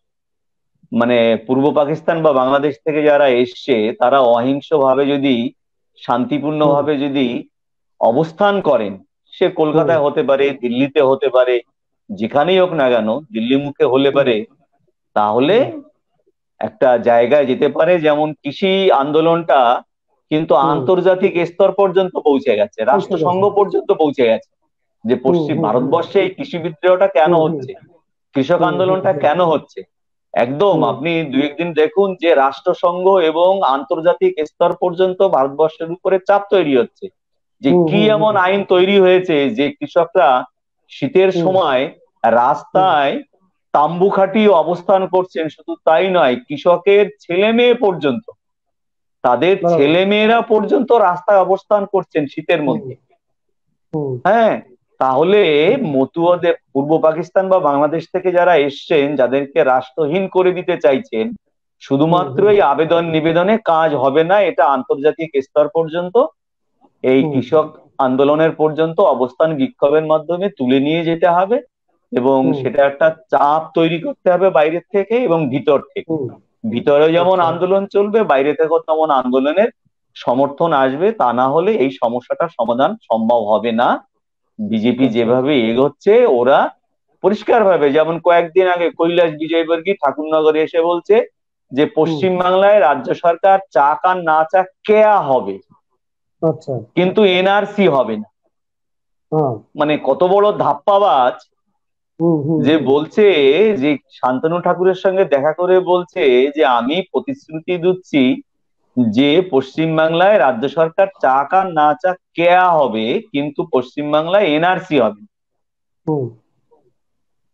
মানে পূর্ব পাকিস্তান বা বাংলাদেশ থেকে যারা এসছে, তারা অহিংস ভাবে যদি, শান্তিপূর্ণ হুম ভাবে যদি অবস্থান করেন, সে হুম কলকাতায় হতে পারে, দিল্লিতে হতে পারে, যেখানেই হোক না কেন, দিল্লি মুখে হলে পারে, তাহলে হুম একটা জায়গায় যেতে পারে। যেমন কৃষি আন্দোলনটা কিন্তু হুম আন্তর্জাতিক স্তর পর্যন্ত পৌঁছে গেছে, পৌঁছে রাষ্ট্রসংঘ গেছে পর্যন্ত পৌঁছে গেছে, যে হুম পশ্চিম হুম হুম ভারতবর্ষে এই কৃষি বিদ্রোহটা কেন হুম হুম হচ্ছে, কৃষক হুম হুম আন্দোলনটা হুম কেন হচ্ছে। একদম হুম আপনি দু একদিন দেখুন যে রাষ্ট্রসংঘ এবং আন্তর্জাতিক স্তর পর্যন্ত ভারতবর্ষের উপরে চাপ তৈরি হচ্ছে, যে হুম কি হুম এমন আইন তৈরি হয়েছে যে কৃষকরা শীতের হুম সময় হুম রাস্তায় তাম্বু খাটিয়ে অবস্থান করছেন। শুধু তাই নয়, কৃষকের ছেলে মেয়ে পর্যন্ত, তাদের বরাবর ছেলে মেয়েরা পর্যন্ত রাস্তায় অবস্থান করছেন শীতের হুম মধ্যে। হুম হ্যাঁ, তাহলে হুম মতুয়াদের, পূর্ব পাকিস্তান বা বাংলাদেশ থেকে যারা এসছেন, যাদেরকে রাষ্ট্রহীন করে দিতে চাইছেন, হুম শুধুমাত্র হুম এই আবেদন নিবেদনে কাজ হবে না, এটা আন্তর্জাতিক স্তর পর্যন্ত, এই হুম কৃষক আন্দোলনের পর্যন্ত অবস্থান বিক্ষোভের মাধ্যমে তুলে নিয়ে যেতে হবে। এবং হুম সেটা একটা চাপ তৈরি করতে হবে বাইরের থেকে এবং ভিতর থেকে। হুম ভিতরে যেমন আচ্ছা আন্দোলন চলবে, বাইরে থেকেও তেমন আন্দোলনের সমর্থন আসবে, তা না হলে এই সমস্যাটার সমাধান সম্ভব হবে না। বিজেপি আচ্ছা যেভাবে এগোচ্ছে, ওরা পরিষ্কার ভাবে, যেমন কয়েকদিন আগে কৈলাস বিজয়বর্গী ঠাকুরনগরে এসে বলছে যে হুম পশ্চিম বাংলায় রাজ্য সরকার চাক আর না চাক কেয়া হবে, আচ্ছা কিন্তু এনআরসি হবে না। হ্যাঁ মানে কত বড় ধাপ্পাবাজ, হুম হুম যে হুম বলছে, যে শান্তনু ঠাকুরের সঙ্গে দেখা করে বলছে যে আমি প্রতিশ্রুতি দিচ্ছি যে পশ্চিম বাংলায় রাজ্য সরকার চাক আর না চাক কেয়া হবে, কিন্তু পশ্চিম বাংলায় এনআরসি হবে। হুম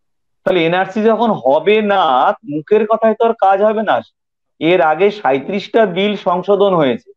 তাহলে এনআরসি যখন হবে না, মুখের কথায় তো আর কাজ হবে না। এর আগে সাঁইত্রিশটা বিল সংশোধন হয়েছে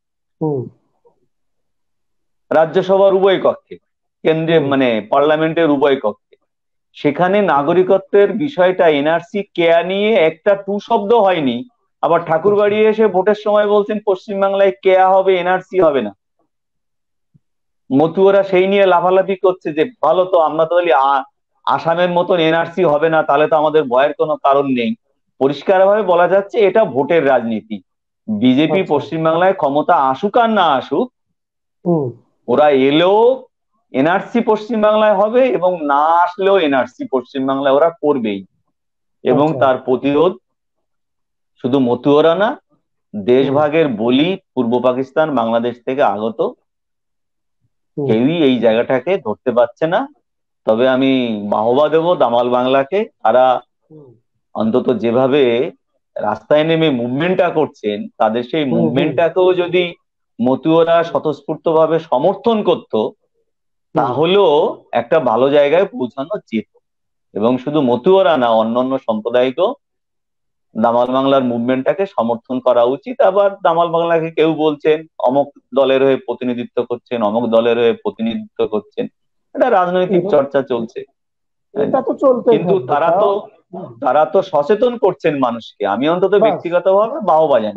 রাজ্যসভার উভয় কক্ষে, কেন্দ্রে মানে পার্লামেন্টের উভয় কক্ষে। সেখানে নাগরিকত্বের বিষয়টা এনআরসি কেয়া নিয়ে একটা টু শব্দ হয়নি। আবার ঠাকুরবাড়ি এসে ভোটের সময় বলছেন পশ্চিমবাংলায় কেয়া হবে, এনআরসি হবে না। মতুয়ারা সেই নিয়ে লাফালাফি করছে যে ভালো তো, আমরা তো বলি আসামের মতন এনআরসি হবে না, তাহলে তো আমাদের ভয়ের কোনো কারণ নেই। পরিষ্কারভাবে বলা যাচ্ছে এটা ভোটের রাজনীতি। বিজেপি পশ্চিমবাংলায় ক্ষমতা আসুক আর না আসুক, ওরা এলেও এনআরসি পশ্চিমবাংলায় হবে এবং না আসলেও এনআরসি পশ্চিমবাংলায় ওরা করবেই। এবং তার প্রতিরোধ শুধু মতুয়ারা না, দেশভাগের বলি পূর্ব পাকিস্তান বাংলাদেশ থেকে আগত কেউই এই জায়গাটাকে ধরতে পারছে না। তবে আমি বাহবা দেব দামাল বাংলাকে, তারা অন্তত যেভাবে রাস্তায় নেমে মুভমেন্টটা করছেন, তাদের সেই মুভমেন্টটাকেও যদি মতুয়ারা স্বতঃস্ফূর্ত ভাবে সমর্থন করত, তাহলেও একটা ভালো জায়গায় পৌঁছানো যেত। এবং শুধু মতুয়ারা না, অন্যান্য সম্প্রদায়কেও দামাল বাংলার মুভমেন্টটাকে সমর্থন করা উচিত। আবার দামাল বাংলাকে কেউ বলছেন অমুক দলের হয়ে প্রতিনিধিত্ব করছেন, অমুক দলের হয়ে প্রতিনিধিত্ব করছেন, এটা রাজনৈতিক চর্চা চলছে। কিন্তু তারা তো তারা তো সচেতন করছেন মানুষকে। আমি অন্তত ব্যক্তিগতভাবে বাহবা জানি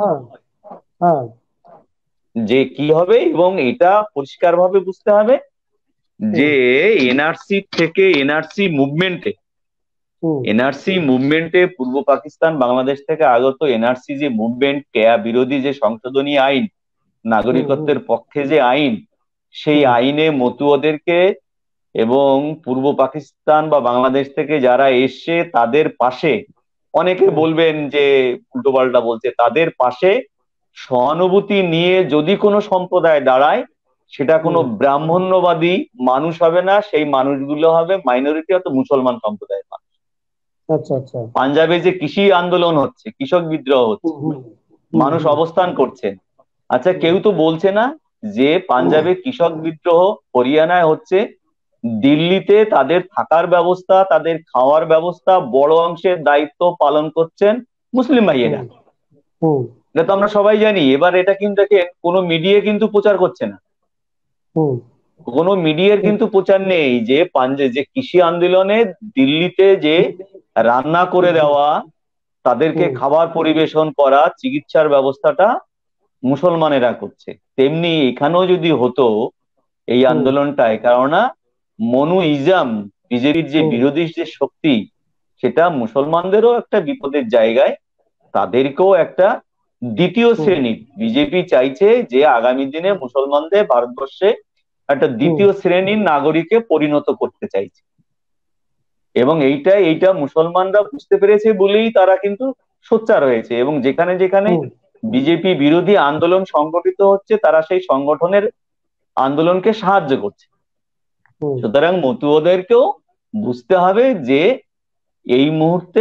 যে কি হবে, এবং এটা পরিষ্কারভাবে বুঝতে হবে যে এনআরসি থেকে এনআরসি মুভমেন্টে এনআরসি মুভমেন্টে পূর্ব পাকিস্তান বাংলাদেশ থেকে আগত এনআরসি যে মুভমেন্ট, কেয়া বিরোধী যে সংশোধনী আইন, নাগরিকত্বের পক্ষে যে আইন, সেই আইনে মতুয়াদেরকে এবং পূর্ব পাকিস্তান বা বাংলাদেশ থেকে যারা এসছে তাদের পাশে, অনেকে বলবেন যে উল্টোপাল্টা বলছে, তাদের পাশে সহানুভূতি নিয়ে যদি কোনো সম্প্রদায় দাঁড়ায়, সেটা কোনো ব্রাহ্মণ্যবাদী মানুষ হবে না, সেই মানুষগুলো হবে মাইনরিটি, অর্থাৎ মুসলমান সম্প্রদায়ের মানুষ। পাঞ্জাবে যে কৃষি আন্দোলন হচ্ছে, কৃষক বিদ্রোহ হচ্ছে, মানুষ অবস্থান করছেন, আচ্ছা কেউ তো বলছে না যে পাঞ্জাবে কৃষক বিদ্রোহ হরিয়ানায় হচ্ছে, দিল্লিতে তাদের থাকার ব্যবস্থা, তাদের খাওয়ার ব্যবস্থা বড় অংশের দায়িত্ব পালন করছেন মুসলিম ভাইয়েরা। এটা তো আমরা সবাই জানি। এবার এটা কিন্তু দেখেন কোনো মিডিয়া কিন্তু প্রচার করছে না, কোনো মিডিয়ার কিন্তু প্রচার নেই যে পাঞ্জাবে যে কৃষি আন্দোলনে দিল্লিতে যে রান্না করে দেওয়া, তাদেরকে খাবার পরিবেশন করা, চিকিৎসার ব্যবস্থাটা মুসলমানেরা করছে। তেমনি এখানেও যদি হতো এই আন্দোলনটায়, কেননা মনুইজম, বিজেপির যে বিরোধী যে শক্তি, সেটা মুসলমানদেরও একটা বিপদের জায়গায়, তাদেরকেও একটা দ্বিতীয় শ্রেণীর, বিজেপি চাইছে যে আগামী দিনে মুসলমানদের ভারতবর্ষে একটা দ্বিতীয় শ্রেণীর নাগরিকে পরিণত করতে চাইছে। এবং এইটা এইটা মুসলমানরা বুঝতে পেরেছে বলেই তারা কিন্তু সোচ্চার হয়েছে, এবং যেখানে যেখানে বিজেপি বিরোধী আন্দোলন সংগঠিত হচ্ছে, তারা সেই সংগঠনের আন্দোলনকে সাহায্য করছে। সুতরাং মতুয়াদেরকেও বুঝতে হবে যে এই মুহূর্তে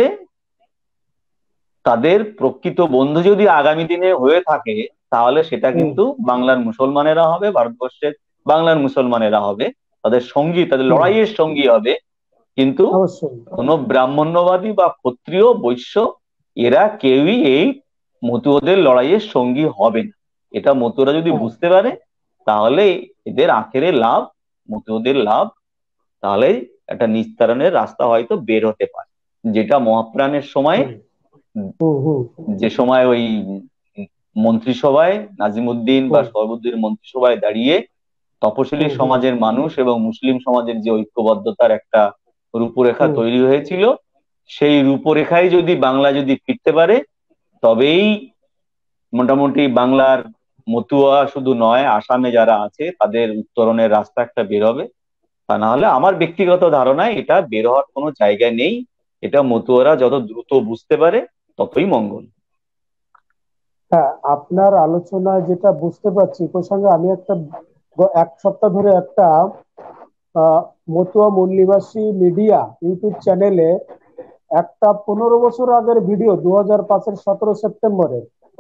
তাদের প্রকৃত বন্ধু যদি আগামী দিনে হয়ে থাকে, তাহলে সেটা কিন্তু বাংলার মুসলমানেরা হবে, ভারতবর্ষের বাংলার মুসলমানেরা হবে, তাদের সঙ্গী, তাদের লড়াইয়ের সঙ্গী হবে। কিন্তু কোন ব্রাহ্মণ্যবাদী বা ক্ষত্রিয় বৈশ্য এরা কেউই এই মতুয়াদের লড়াইয়ের সঙ্গী হবে না। এটা মতুয়ারা যদি বুঝতে পারে, তাহলে এদের আখেরে লাভ, মতুয়াদের লাভ, তাহলে একটা নিস্তারণের রাস্তা হয়তো বের হতে পারে। যেটা মহাপ্রাণের সময়, যে সময় ওই মন্ত্রিসভায় নাজিমুদ্দিন বা সরবুদ্দিন মন্ত্রিসভায় দাঁড়িয়ে তপশিলি সমাজের মানুষ এবং মুসলিম সমাজের যে ঐক্যবদ্ধতার একটা রূপরেখা তৈরি হয়েছিল, সেই রূপরেখায় যদি বাংলা যদি ফিরতে পারে, তবেই মোটামুটি বাংলার মতুয়া শুধু নয়, আসামে যারা আছে তাদের উত্তরণের রাস্তা একটা বের হবে। তা না হলে আমার ব্যক্তিগত ধারণায় এটা বের হওয়ার কোনো জায়গা নেই। এটা মতুয়ারা যত দ্রুত বুঝতে পারে ততই মঙ্গল। হ্যাঁ, আপনার আলোচনায় যেটা বুঝতে পারছি, ওই সঙ্গে আমি একটা এক সপ্তাহ ধরে একটা মতুয়া মূলনিবাসী মিডিয়া ইউটিউব চ্যানেলে একটা পনেরো বছর আগের ভিডিও, দু হাজার পাঁচের সতেরো সেপ্টেম্বরে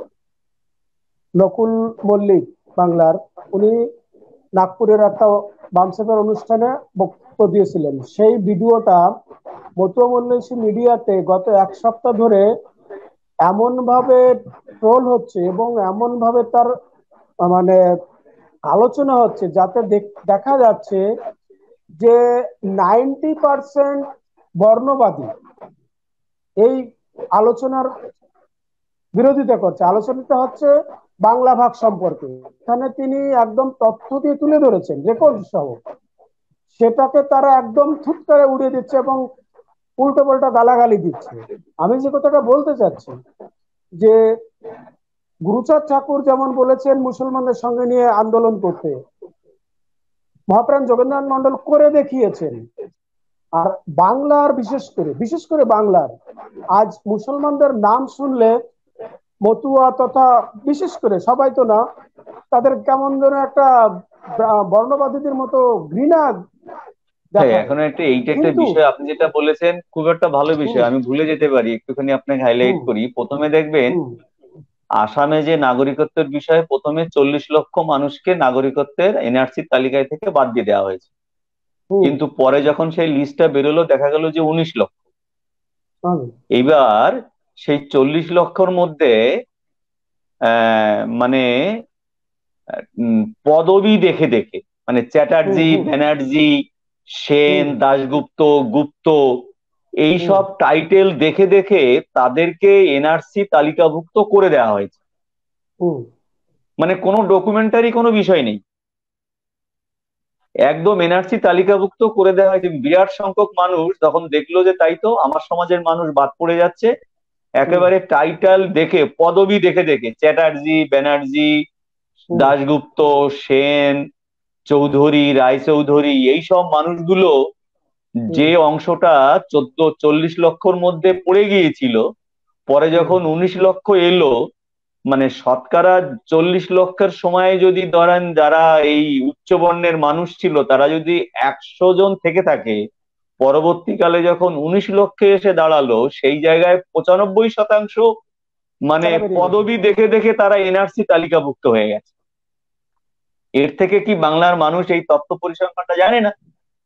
নকুল মল্লিক বাংলার, উনি নাগপুরের একটা বামসেফের অনুষ্ঠানে বক্তব্য দিয়েছিলেন। সেই ভিডিওটা মতুয়া মল্লেশী মিডিয়াতে গত এক সপ্তাহ ধরে এমন ভাবে ট্রোল হচ্ছে এবং এমন ভাবে তার মানে আলোচনা হচ্ছে, যাতে দেখা যাচ্ছে যে নাইনটি পার্সেন্ট বর্ণবাদী এই আলোচনার বিরোধিতা করছে। আলোচনাটা হচ্ছে বাংলা ভাগ সম্পর্কে। এখানে তিনি একদম তথ্য দিয়ে তুলে ধরেছেন রেকর্ড সহ, সেটাকে তারা একদম থুত করে উড়িয়ে দিচ্ছে এবং উল্টো পাল্টা গালাগালি দিচ্ছে। আমি যে কথাটা বলতে চাচ্ছি যে গুরুচাঁদ ঠাকুর যেমন বলেছেন মুসলমানদের সঙ্গে নিয়ে আন্দোলন করতে, মহাপ্রাণ যোগেন্দ্রনাথ মন্ডল করে দেখিয়েছেন। আর বাংলার বিশেষ করে বিশেষ করে বাংলার আজ মুসলমানদের নাম শুনলে মতুয়া তথা বিশেষ করে, সবাই তো না, তাদের কেমন যেন একটা বর্ণবাদীদের মতো ঘৃণা। এখন একটা এইটা একটা বিষয় আপনি যেটা বলেছেন খুব একটা ভালো বিষয়, আমি ভুলে যেতে পারি, একটুখানি আপনাকে হাইলাইট করি। প্রথমে দেখবেন আসামে যে নাগরিকত্বের বিষয়ে প্রথমে চল্লিশ লক্ষ মানুষকে নাগরিকত্বের এনআরসি তালিকায় থেকে বাদ দিয়ে দেওয়া হয়েছে, কিন্তু পরে যখন সেই লিস্টটা বেরোলো দেখা গেল যে উনিশ লক্ষ। এইবার সেই চল্লিশ লক্ষর মধ্যে আহ মানে পদবি দেখে দেখে, মানে চ্যাটার্জি, ব্যানার্জি, সেন, দাশগুপ্ত, গুপ্ত, এই সব টাইটেল দেখে দেখে তাদেরকে এনআরসি তালিকাভুক্ত করে দেওয়া হয়েছে। মানে কোনো ডকুমেন্টারি কোনো বিষয় নেই, একদম এনআরসি তালিকাভুক্ত করে দেওয়া হয়েছে। বিরাট সংখ্যক মানুষ তখন দেখলো যে তাই তো আমার সমাজের মানুষ বাদ পড়ে যাচ্ছে, একেবারে টাইটেল দেখে পদবি দেখে দেখে চ্যাটার্জি, ব্যানার্জি, দাশগুপ্ত, সেন, চৌধুরী, রায়চৌধুরী, এই সব মানুষগুলো যে অংশটা চোদ্দ চল্লিশ লক্ষর মধ্যে পড়ে গিয়েছিল, পরে যখন উনিশ লক্ষ এলো, মানে শতকরা চল্লিশ লক্ষের সময় যদি ধরেন যারা এই উচ্চ বর্ণের মানুষ ছিল তারা যদি একশো জন থেকে থাকে, পরবর্তীকালে যখন উনিশ লক্ষে এসে দাঁড়ালো সেই জায়গায় পঁচানব্বই শতাংশ মানে পদবি দেখে দেখে তারা এনআরসি তালিকাভুক্ত হয়ে গেছে। এর থেকে কি বাংলার মানুষ এই তথ্য পরিসংখ্যানটা জানে না?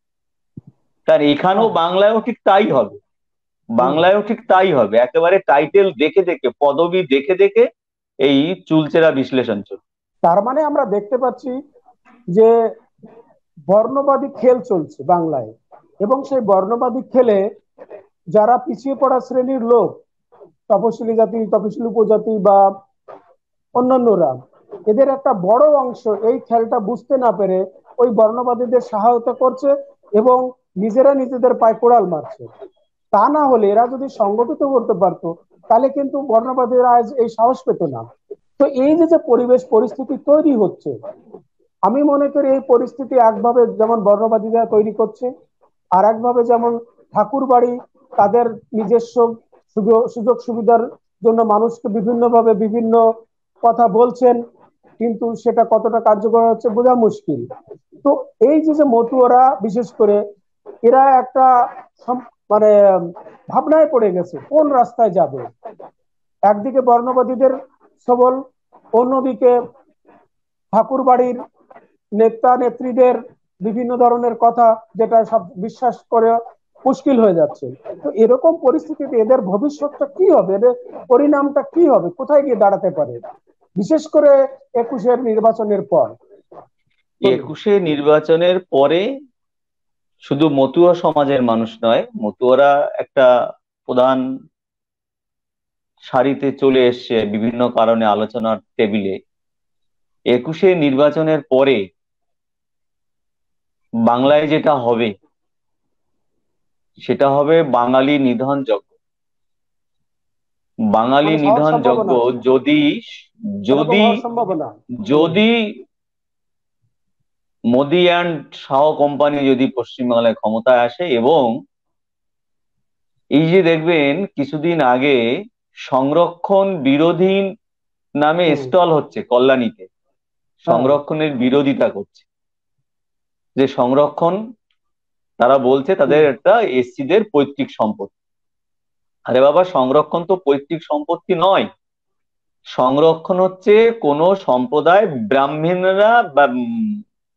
তার এখানেও বাংলায়ও ঠিক তাই হবে, বাংলায়ও ঠিক তাই হবে, একেবারে টাইটেল দেখে দেখে পদবি দেখে দেখে এই চুলচেরা বিশ্লেষণ চলছে। তার মানে আমরা দেখতে পাচ্ছি যে বর্ণবাদী খেল চলছে বাংলায়, এবং সেই বর্ণবাদী খেলে যারা পিছিয়ে পড়া শ্রেণীর লোক, তপশিলি জাতি, তপশিলি উপজাতি বা অন্যান্যরা, এদের একটা বড় অংশ এই খেলটা বুঝতে না পেরে ওই বর্ণবাদীদের সহায়তা করছে এবং নিজেরা নিজেদের পায়ে কোড়াল মারছে। তা না হলে এরা যদি সংগঠিত করতে পারতো তাহলে কিন্তু বর্ণবাদীরা আজ এই সাহস পেত না। তো এই যে যে পরিবেশ পরিস্থিতি তৈরি হচ্ছে, আমি মনে করি এই পরিস্থিতি একভাবে যেমন বর্ণবাদীরা তৈরি করছে, আর একভাবে যেমন ঠাকুর বাড়ি তাদের নিজস্ব সুযোগ সুবিধার জন্য মানুষকে বিভিন্নভাবে বিভিন্ন কথা বলছেন, কিন্তু সেটা কতটা কার্যকর হচ্ছে বোঝা মুশকিল। তো এই যে যে মতুয়ারা বিশেষ করে এরা একটা মানে ভাবনায় পড়ে গেছে কোন রাস্তায় যাবে। একদিকে বর্ণবাদীদের সবল, অন্যদিকে ঠাকুর বাড়ির নেতা নেত্রীদের বিভিন্ন ধরনের কথা যেটা সব বিশ্বাস করে মুশকিল হয়ে যাচ্ছে। তো এরকম পরিস্থিতিতে এদের ভবিষ্যৎটা কি হবে, এদের পরিণামটা কি হবে, কোথায় গিয়ে দাঁড়াতে পারে, বিশেষ করে একুশের নির্বাচনের পর? একুশে নির্বাচনের পরে শুধু মতুয়া সমাজের মানুষ নয়, মতুয়ারা একটা প্রধান সারিতে চলে এসছে বিভিন্ন কারণে আলোচনার টেবিলে। একুশে নির্বাচনের পরে বাংলায় যেটা হবে সেটা হবে বাঙালি নিধন যজ্ঞ। বাঙালি নিধন যজ্ঞ যদি যদি যদি মোদি অ্যান্ড শাহ কোম্পানি যদি পশ্চিমবাংলায় ক্ষমতায় আসে, এবং এই যে দেখবেন কিছুদিন আগে সংরক্ষণ বিরোধী নামে স্টল হচ্ছে কল্যাণীতে, সংরক্ষণের বিরোধিতা করছে, যে সংরক্ষণ তারা বলছে তাদের একটা এসসিদের পৈতৃক সম্পত্তি। আরে বাবা, সংরক্ষণ তো পৈতৃক সম্পত্তি নয়, সংরক্ষণ হচ্ছে কোন সম্প্রদায় ব্রাহ্মণরা বা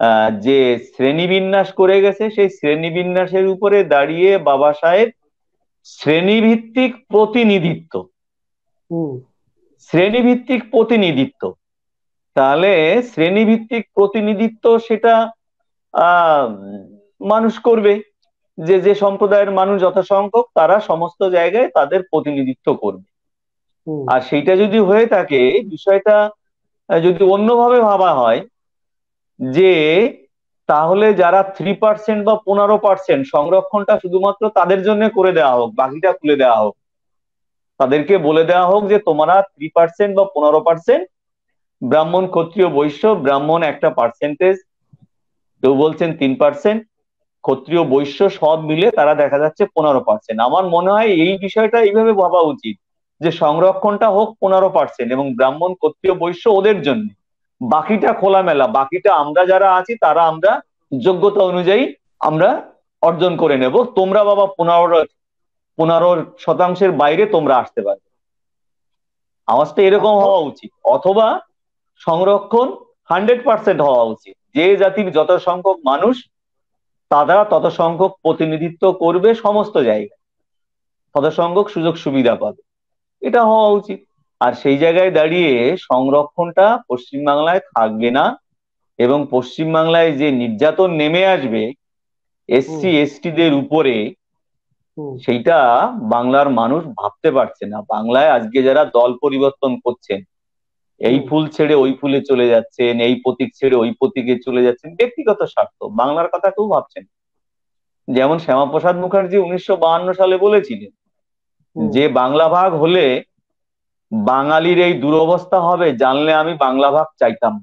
আহ, যে শ্রেণীবিন্যাস করে গেছে সেই শ্রেণীবিন্যাসের উপরে দাঁড়িয়ে বাবা সাহেব শ্রেণীভিত্তিক প্রতিনিধিত্ব হুম শ্রেণীভিত্তিক প্রতিনিধিত্ব তাহলে শ্রেণীভিত্তিক প্রতিনিধিত্ব সেটা আহ মানুষ করবে, যে যে সম্প্রদায়ের মানুষ যত সংখ্যক তারা সমস্ত জায়গায় তাদের প্রতিনিধিত্ব করবে। হুম আর সেইটা যদি হয়ে থাকে, বিষয়টা আহ, যদি অন্যভাবে ভাবা হয় যে তাহলে যারা থ্রি পার্সেন্ট বা পনেরো পার্সেন্ট সংরক্ষণটা শুধুমাত্র তাদের জন্য করে দেওয়া হোক, বাকিটা খুলে দেওয়া হোক, তাদেরকে বলে দেওয়া হোক যে তোমরা থ্রি পার্সেন্ট বা পনেরো পার্সেন্ট, ব্রাহ্মণ ক্ষত্রিয় বৈশ্য, ব্রাহ্মণ একটা পার্সেন্টেজ, কেউ বলছেন তিন পার্সেন্ট, ক্ষত্রিয় বৈশ্য সব মিলে তারা দেখা যাচ্ছে পনেরো পার্সেন্ট। আমার মনে হয় এই বিষয়টা এইভাবে ভাবা উচিত যে সংরক্ষণটা হোক পনেরো পার্সেন্ট, এবং ব্রাহ্মণ ক্ষত্রিয় বৈশ্য ওদের জন্য, বাকিটা খোলামেলা, বাকিটা আমরা যারা আছি তারা আমরা যোগ্যতা অনুযায়ী আমরা অর্জন করে নেব, তোমরা বাবা পনেরো পনেরো শতাংশের বাইরে তোমরা আসতে পারবে। আওয়াজটা এরকম হওয়া উচিত, অথবা সংরক্ষণ হান্ড্রেড পার্সেন্ট হওয়া উচিত, যে জাতির যত সংখ্যক মানুষ তারা তত সংখ্যক প্রতিনিধিত্ব করবে সমস্ত জায়গায়, তত সংখ্যক সুযোগ সুবিধা পাবে, এটা হওয়া উচিত। আর সেই জায়গায় দাঁড়িয়ে সংরক্ষণটা পশ্চিমবাংলায় থাকবে না, এবং পশ্চিমবাংলায় যে নির্যাতন নেমে আসবে এসসি এসটিদের উপরে, সেইটা বাংলার মানুষ ভাবতে পারছে না। বাংলায় আজকে যারা দল পরিবর্তন করছেন, এই ফুল ছেড়ে ওই ফুলে চলে যাচ্ছেন, এই প্রতীক ছেড়ে ওই প্রতীকে চলে যাচ্ছেন, ব্যক্তিগত স্বার্থ, বাংলার কথা কেউ ভাবছেন। যেমন শ্যামাপ্রসাদ মুখার্জি উনিশশো বাহান্ন সালে বলেছিলেন যে বাংলা ভাগ হলে বাঙালির এই দুরবস্থা হবে, জানলে আমি বাংলা ভাগ চাইতাম।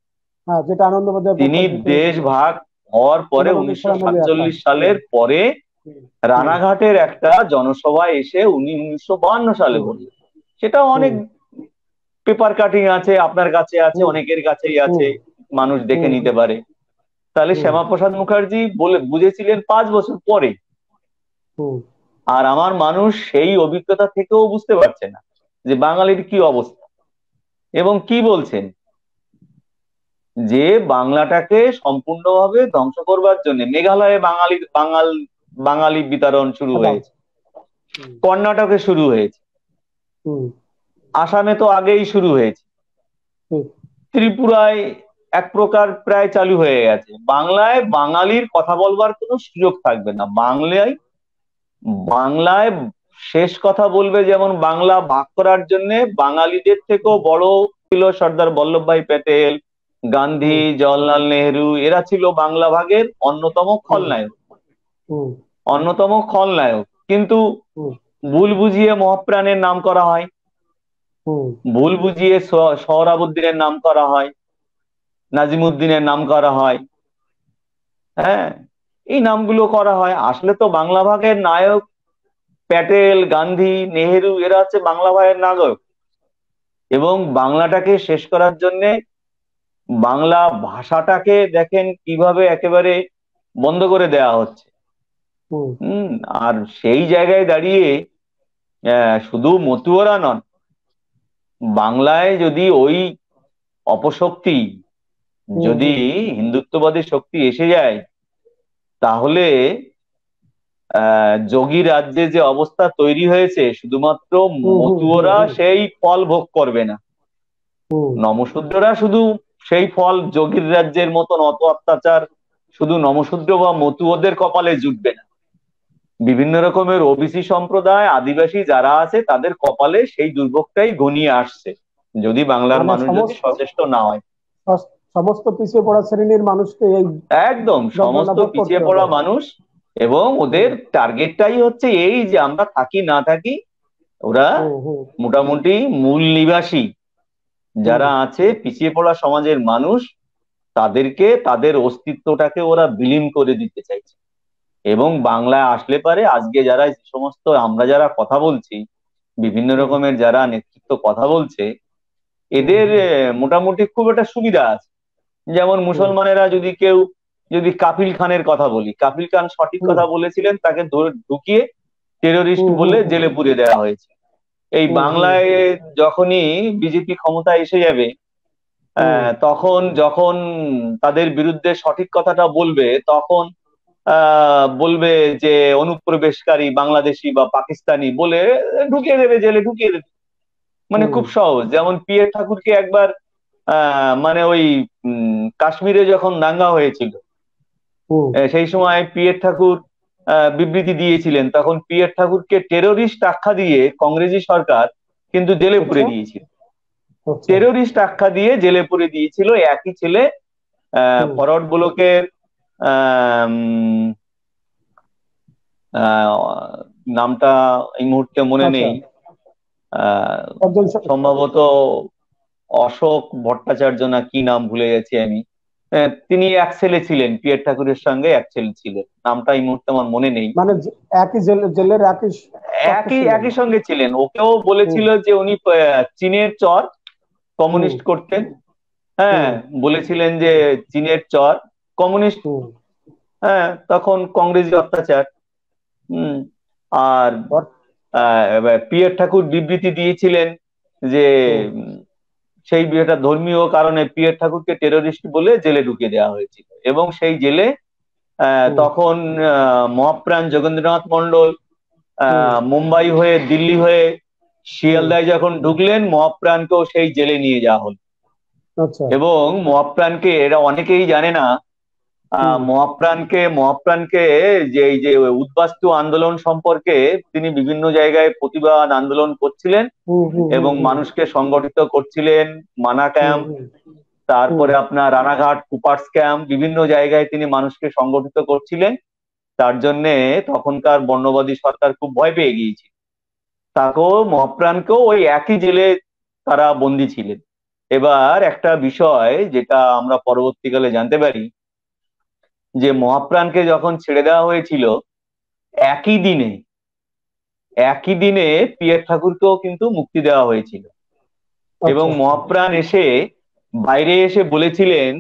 তিনি দেশ ভাগ হওয়ার পরে উনিশশো সাতচল্লিশ সালের পরে রানাঘাটের একটা জনসভায় এসে উনি উনিশশো বাহান্ন সালে বললেন। সেটা অনেক পেপার কাটিং আছে, আপনার কাছে আছে, অনেকের কাছেই আছে, মানুষ দেখে নিতে পারে। তাহলে শ্যামাপ্রসাদ মুখার্জি বলে বুঝেছিলেন পাঁচ বছর পরে, আর আমার মানুষ সেই অভিজ্ঞতা থেকেও বুঝতে পারছে না যে বাঙালির কি অবস্থা। এবং কি বলছেন যে বাংলাটাকে সম্পূর্ণভাবে ধ্বংস করবার জন্য মেঘালয়ে বাঙালি বাঙাল বাঙালি বিতরণ শুরু হয়েছে, কর্ণাটকে শুরু হয়েছে, আসামে তো আগেই শুরু হয়েছে, ত্রিপুরায় এক প্রকার প্রায় চালু হয়ে গেছে। বাংলায় বাঙালির কথা বলবার কোনো সুযোগ থাকবে না। বাংলায় বাংলায় শেষ কথা বলবে, যেমন বাংলা ভাগ করার জন্য বাঙালিদের থেকেও বড় ছিল সর্দার বল্লভভাই প্যাটেল, গান্ধী, জওয়াহরলাল নেহেরু, এরা ছিল বাংলা ভাগের অন্যতম খলনায়ক অন্যতম খলনায়ক কিন্তু ভুল বুঝিয়ে মহাপ্রাণের নাম করা হয়, ভুল বুঝিয়ে সোহরাবুদ্দিনের নাম করা হয়, নাজিমুদ্দিনের নাম করা হয়, হ্যাঁ, এই নামগুলো করা হয়। আসলে তো বাংলা ভাগের নায়ক প্যাটেল, গান্ধী, নেহেরু, এরা হচ্ছে বাংলা ভাগের নায়ক। এবং বাংলাটাকে শেষ করার জন্য বাংলা ভাষাটাকে দেখেন কিভাবে একেবারে বন্ধ করে দেওয়া হচ্ছে। হম আর সেই জায়গায় দাঁড়িয়ে শুধু মতুয়ারা নন, বাংলায় যদি ওই অপশক্তি, যদি হিন্দুত্ববাদী শক্তি এসে যায়, তাহলে আহ যোগী রাজ্যে যে অবস্থা তৈরি হয়েছে, শুধুমাত্র মতুয়ারা সেই ফল ভোগ করবে না, নমশূদ্ররা শুধু সেই ফল, যোগীর রাজ্যের মতন অত অত্যাচার শুধু নমশূদ্র বা মতুয়াদের কপালে জুটবে না, বিভিন্ন রকমের ওবিসি সম্প্রদায়, আদিবাসী যারা আছে তাদের কপালে সেই দুর্ভোগটাই ঘনিয়ে আসছে, যদি বাংলার মানুষ যদি সচেষ্ট না হয়। সমস্ত পিছিয়ে পড়া শ্রেণীর মানুষকে একদম সমস্ত পিছিয়ে পড়া মানুষ, এবং ওদের টার্গেটটাই হচ্ছে এই যে আমরা থাকি না থাকি, ওরা মোটামুটি মূল নিবাসী যারা আছে পিছিয়ে পড়া সমাজের মানুষ, তাদেরকে তাদের অস্তিত্বটাকে ওরা বিলীন করে দিতে চাইছে। এবং বাংলায় আসলে পারে আজকে যারা যে সমস্ত আমরা যারা কথা বলছি, বিভিন্ন রকমের যারা নেতৃত্ব কথা বলছে, এদের মোটামুটি খুব একটা সুবিধা আছে। যেমন মুসলমানেরা যদি কেউ যদি কাফিল খানের কথা বলি, কাফিল খান সঠিক কথা বলেছিলেন, তাকে ঢুকিয়ে টেরোরিস্ট বলে জেলে পুরে দেওয়া হয়েছে। এই বাংলায় যখনই বিজেপি ক্ষমতা এসে যাবে, তখন যখন তাদের বিরুদ্ধে সঠিক কথাটা বলবে তখন আহ বলবে যে অনুপ্রবেশকারী বাংলাদেশি বা পাকিস্তানি বলে ঢুকিয়ে দেবে, জেলে ঢুকিয়ে দেবে। মানে খুব সহজ। যেমন পি এ ঠাকুরকে একবার আহ মানে ওই উম কাশ্মীরে যখন দাঙ্গা হয়েছিল সেই সময় পি এ ঠাকুর বিবৃতি দিয়েছিলেন, তখন পি এ ঠাকুরকে টেরোরিস্ট আখ্যা দিয়ে কংগ্রেসি সরকার কিন্তু জেলে পুরে দিয়েছিল। টেরোরিস্ট আখ্যা দিয়ে জেলে পুরে দিয়েছিল একই ছেলে। আহ ফরওয়ার্ড ব্লকের নামটা এই মুহূর্তে মনে নেই, আহ সম্ভবত অশোক ভট্টাচার্য না কি নাম ভুলে গেছি আমি। তিনি এক ছেলে ছিলেন, পি এ ঠাকুরের সঙ্গে এক ছেলে ছিলেন, নামটা এই মুহূর্তে আমার মনে নেই। মানে একই জেলের একই একই একই সঙ্গে ছিলেন। ওকেও বলেছিল যে উনি চীনের চর কমিউনিস্ট করতেন। হ্যাঁ, বলেছিলেন যে চীনের চর কমিউনিস্ট। হ্যাঁ, তখন কংগ্রেসি অত্যাচার। হম আর পি এ ঠাকুর বিবৃতি দিয়েছিলেন যে সেই বিয়েটা ধর্মীয় কারণে পি এ ঠাকুরকে টেরোরিস্ট বলে জেলে ঢুকিয়ে দেওয়া হয়েছিল। এবং সেই জেলে তখন মহাপ্রাণ যোগেন্দ্রনাথ মন্ডল মুম্বাই হয়ে দিল্লি হয়ে শিয়ালদায় যখন ঢুকলেন, মহাপ্রাণকেও সেই জেলে নিয়ে যাওয়া হল। এবং মহাপ্রাণকে এরা অনেকেই জানে না, মহাপ্রাণকে মহাপ্রাণকে যে এই যে উদ্বাস্তু আন্দোলন সম্পর্কে তিনি বিভিন্ন জায়গায় প্রতিবাদ আন্দোলন করছিলেন এবং মানুষকে সংগঠিত করছিলেন। মানা ক্যাম্প, তারপরে আপনার রানাঘাট কুপার্স ক্যাম্প, বিভিন্ন জায়গায় তিনি মানুষকে সংগঠিত করছিলেন। তার জন্যে তখনকার বর্ণবাদী সরকার খুব ভয় পেয়ে গিয়েছিল। তাকেও মহাপ্রাণকেও ওই একই জেলে তারা বন্দী ছিলেন। এবার একটা বিষয় যেটা আমরা পরবর্তীকালে জানতে পারি, যে মহাপ্রাণকে যখন ছেড়ে দেওয়া হয়েছিল একই দিনে একই দিনে পি এ ঠাকুরকেও কিন্তু মুক্তি দেওয়া হয়েছিল। এবং মহাপ্রাণ এসে বাইরে এসে বলেছিলেন,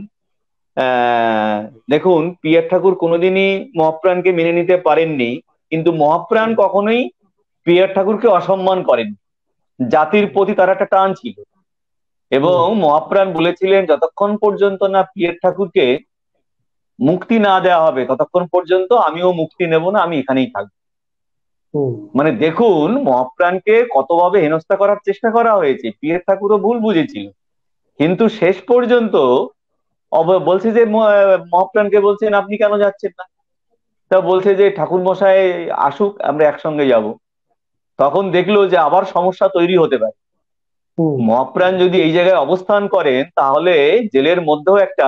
আহ দেখুন পি এ ঠাকুর কোনোদিনই মহাপ্রাণকে মেনে নিতে পারেননি, কিন্তু মহাপ্রাণ কখনোই পি এ ঠাকুরকে অসম্মান করেন। জাতির প্রতি তার একটা টান ছিল। এবং মহাপ্রাণ বলেছিলেন যতক্ষণ পর্যন্ত না পি এ ঠাকুরকে মুক্তি না দেওয়া হবে ততক্ষণ পর্যন্ত আমিও মুক্তি নেব না, আমি এখানেই থাকবো। মানে দেখুন মহাপ্রাণকে কতভাবে হেনস্থা করার চেষ্টা করা হয়েছে। পি এ ঠাকুরও ভুল বুঝেছিল, কিন্তু শেষ পর্যন্ত বলছে যে মহাপ্রাণকে বলছেন আপনি কেন যাচ্ছেন না, তা বলছে যে ঠাকুর মশাই আসুক আমরা একসঙ্গে যাব। তখন দেখলো যে আবার সমস্যা তৈরি হতে পারে। মহাপ্রাণ যদি এই জায়গায় অবস্থান করেন তাহলে জেলের মধ্যেও একটা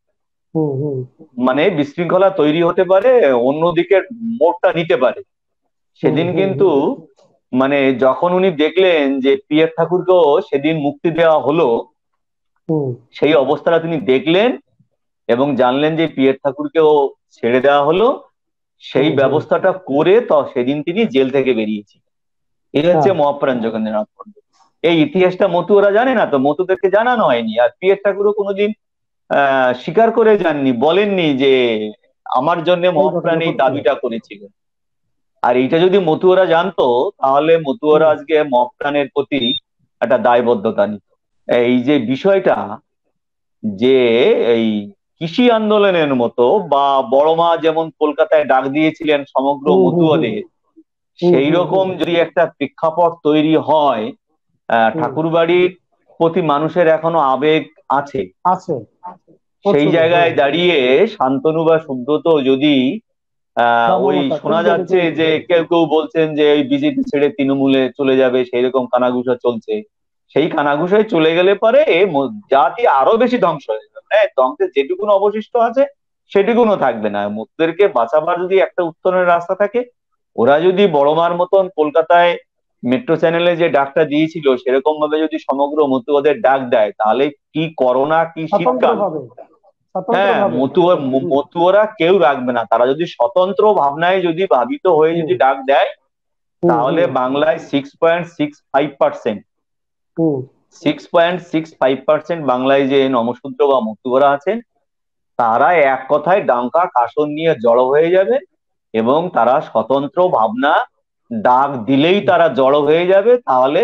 মানে বিশৃঙ্খলা তৈরি হতে পারে, অন্যদিকের মোড়টা নিতে পারে। সেদিন কিন্তু মানে যখন উনি দেখলেন যে পি এ ঠাকুরকেও সেদিন মুক্তি দেওয়া হলো, সেই অবস্থাটা তিনি দেখলেন এবং জানলেন যে পি এ ঠাকুরকেও ছেড়ে দেওয়া হলো। সেই ব্যবস্থাটা করে তো সেদিন তিনি জেল থেকে বেরিয়েছিলেন। এই হচ্ছে মহাপ্রাণ যোগেন্দ্রনাথ মন্ডল। এই ইতিহাসটা মতুয়ারা জানে না, তো মতুদেরকে জানানো হয়নি। আর পি এ ঠাকুরও কোনোদিন আহ স্বীকার করে যাননি, বলেননি যে আমার জন্য মহাপ্রাণ এই দাবিটা করেছিলেন। আর এইটা যদি মতুয়ারা জানতো তাহলে মতুয়ারা আজকে মহাপ্রাণের প্রতি একটা দায়বদ্ধতা নিত। এই যে বিষয়টা যে এই কৃষি আন্দোলনের মতো বা বড় মা যেমন কলকাতায় ডাক দিয়েছিলেন সমগ্র মতুয়াদের, সেই রকম যদি একটা প্রেক্ষাপট তৈরি হয়, আহ ঠাকুরবাড়ির প্রতি মানুষের এখনো আবেগ আছে, সেই জায়গায় দাঁড়িয়ে শান্তনু বা সুব্রত যদি আহ ওই শোনা যাচ্ছে যে কেউ কেউ বলছেন যে ওই বিজেপি ছেড়ে তৃণমূলে চলে যাবে, সেই রকম কানাঘুষা চলছে, সেই কানাঘুষায় চলে গেলে পরে জাতি আরো বেশি ধ্বংস হয়ে যাবে। হ্যাঁ, ধ্বংসের যেটুকুন অবশিষ্ট আছে সেটুকুনও থাকবে না। মুখদেরকে বাঁচাবার যদি একটা উত্তরণের রাস্তা থাকে, ওরা যদি বড় মার মতন কলকাতায় মেট্রো চ্যানেলে যে ডাকটা দিয়েছিল সেরকম ভাবে যদি সমগ্র মতুয়াদের ডাক দেয়, তাহলে কি করোনা কি শীতকাল, হ্যাঁ মতুয়া মতুয়ারা কেউ রাখবে না। তারা যদি স্বতন্ত্র ভাবনায় যদি ভাবিত হয়ে যদি ডাক দেয়, তাহলে বাংলায় six point six five percent six point six five percent বাংলায় যে নমশূদ্র বা মতুয়ারা আছেন, তারা এক কথায় ডাঙ্কা কাসন নিয়ে জড়ো হয়ে যাবে এবং তারা স্বতন্ত্র ভাবনা ডাক দিলেই তারা জড়ো হয়ে যাবে। তাহলে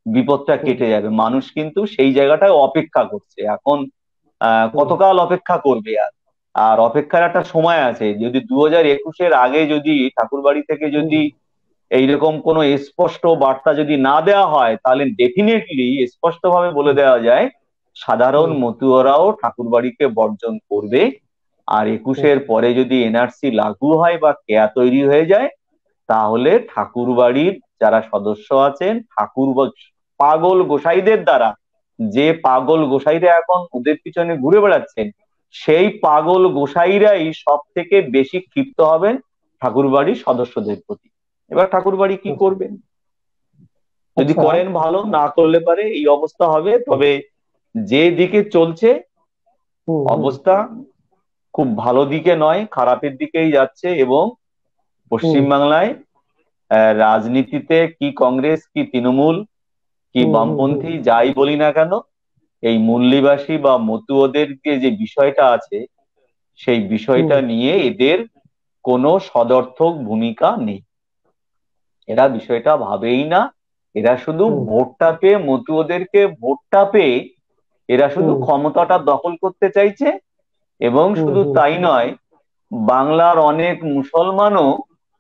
বিপদটা কেটে যাবে। মানুষ কিন্তু সেই জায়গাটায় অপেক্ষা করছে এখন। আহ কতকাল অপেক্ষা করবে আর? আর অপেক্ষার একটা সময় আছে। যদি দু হাজার একুশের আগে যদি ঠাকুরবাড়ি থেকে যদি এইরকম কোনো স্পষ্ট বার্তা যদি না দেওয়া হয়, তাহলে ডেফিনেটলি স্পষ্ট ভাবে বলে দেওয়া যায় সাধারণ মতুয়ারাও ঠাকুরবাড়িকে বর্জন করবে। আর একুশের পরে যদি এনআরসি লাগু হয় বা কেয়া তৈরি হয়ে যায়, তাহলে ঠাকুরবাড়ির যারা সদস্য আছেন, ঠাকুর পাগল গোসাইদের দ্বারা, যে পাগল গোসাইরা এখন ওদের পিছনে ঘুরে বেড়াচ্ছেন, সেই পাগল গোসাইরাই সব থেকে বেশি ক্ষিপ্ত হবেন ঠাকুরবাড়ির সদস্যদের প্রতি। এবার ঠাকুরবাড়ি কি করবেন? যদি করেন ভালো, না করলে পারে এই অবস্থা হবে। তবে যে দিকে চলছে অবস্থা খুব ভালো দিকে নয়, খারাপের দিকেই যাচ্ছে। এবং পশ্চিমবাংলায় রাজনীতিতে কি কংগ্রেস, কি তৃণমূল, কি বামপন্থী, যাই বলি না কেন, এই মুল্লিবাসী বা মতুয়দের যে বিষয়টা আছে, সেই বিষয়টা নিয়ে এদের কোনো সদর্থক ভূমিকা নেই। এরা বিষয়টা ভাবেই না। এরা শুধু ভোটটা পেয়ে, মতুয়দেরকে ভোটটা পেয়ে এরা শুধু ক্ষমতাটা দখল করতে চাইছে। এবং শুধু তাই নয়, বাংলার অনেক মুসলমানও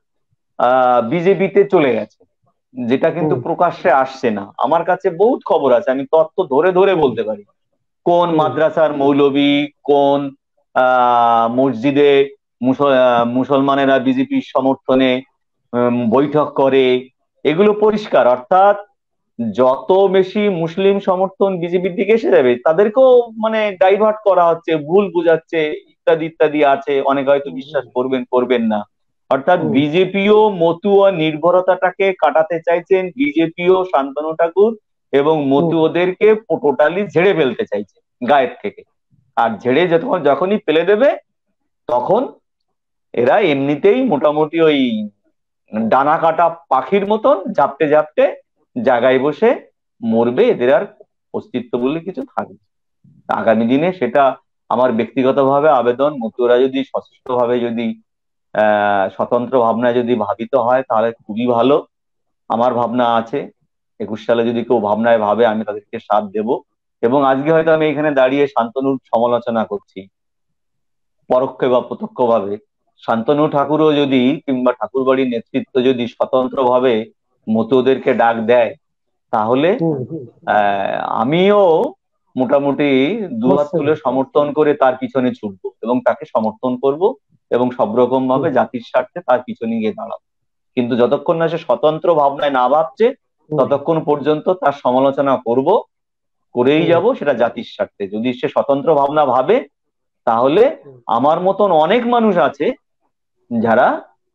আহ বিজেপিতে চলে গেছে, যেটা কিন্তু প্রকাশ্যে আসছে না। আমার কাছে বহুত খবর আছে, আমি তথ্য ধরে ধরে বলতে পারি। কোন মাদ্রাসার মৌলবী, কোন আহ মসজিদে মুসলমানেরা বিজেপির সমর্থনে বৈঠক করে, এগুলো পরিষ্কার। অর্থাৎ যত বেশি মুসলিম সমর্থন বিজেপির দিকে এসে যাবে, তাদেরকেও মানে ডাইভার্ট করা হচ্ছে, ভুল বুঝাচ্ছে, ইত্যাদি ইত্যাদি আছে। অনেকে হয়তো বিশ্বাস করবেন, করবেন না। অর্থাৎ বিজেপিও মতুয়া নির্ভরতাটাকে কাটাতে চাইছেন, বিজেপিও শান্তনু ঠাকুর এবং মতুয়াদেরকে টোটালি ঝেড়ে ফেলতে চাইছে গায়ের থেকে। আর ঝেড়ে যখন যখনই ফেলে দেবে, তখন এরা এমনিতেই মোটামুটি ওই ডানা কাটা পাখির মতন ঝাপটে ঝাপটে জায়গায় বসে মরবে। এদের আর অস্তিত্ব বলে কিছু থাকবে আগামী দিনে। সেটা আমার ব্যক্তিগতভাবে আবেদন, মতুয়ারা যদি সচেষ্ট ভাবে যদি আহ স্বতন্ত্র ভাবনা যদি ভাবিত হয়, তাহলে খুবই ভালো। আমার ভাবনা আছে, একুশ সালে যদি কেউ ভাবনায় ভাবে, আমি তাদেরকে সাথ দেব। এবং আজকে হয়তো আমি এখানে দাঁড়িয়ে শান্তনুর সমালোচনা করছি পরোক্ষে বা প্রত্যক্ষ ভাবে। শান্তনু ঠাকুরও যদি, কিংবা ঠাকুরবাড়ির নেতৃত্ব যদি স্বতন্ত্র ভাবে মতুয়াদেরকে ডাক দেয়, তাহলে আহ আমিও মোটামুটি দুহাত তুলে সমর্থন করে তার পিছনে ছুটবো এবং তাকে সমর্থন করব এবং সব রকম ভাবে জাতির স্বার্থে তার পিছনে গিয়ে দাঁড়াবো। কিন্তু যতক্ষণ না সে স্বতন্ত্র ভাবনায় না ভাবছে, ততক্ষণ পর্যন্ত তার সমালোচনা করব, করেই যাব, সেটা জাতির স্বার্থে। যদি সে স্বতন্ত্র ভাবনা ভাবে, তাহলে আমার মতন অনেক মানুষ আছে যারা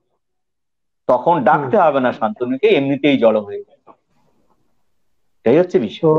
তখন ডাকতে হবে না শান্তনুকে, এমনিতেই জড়ো হয়ে যাবে। এটাই হচ্ছে বিষয়।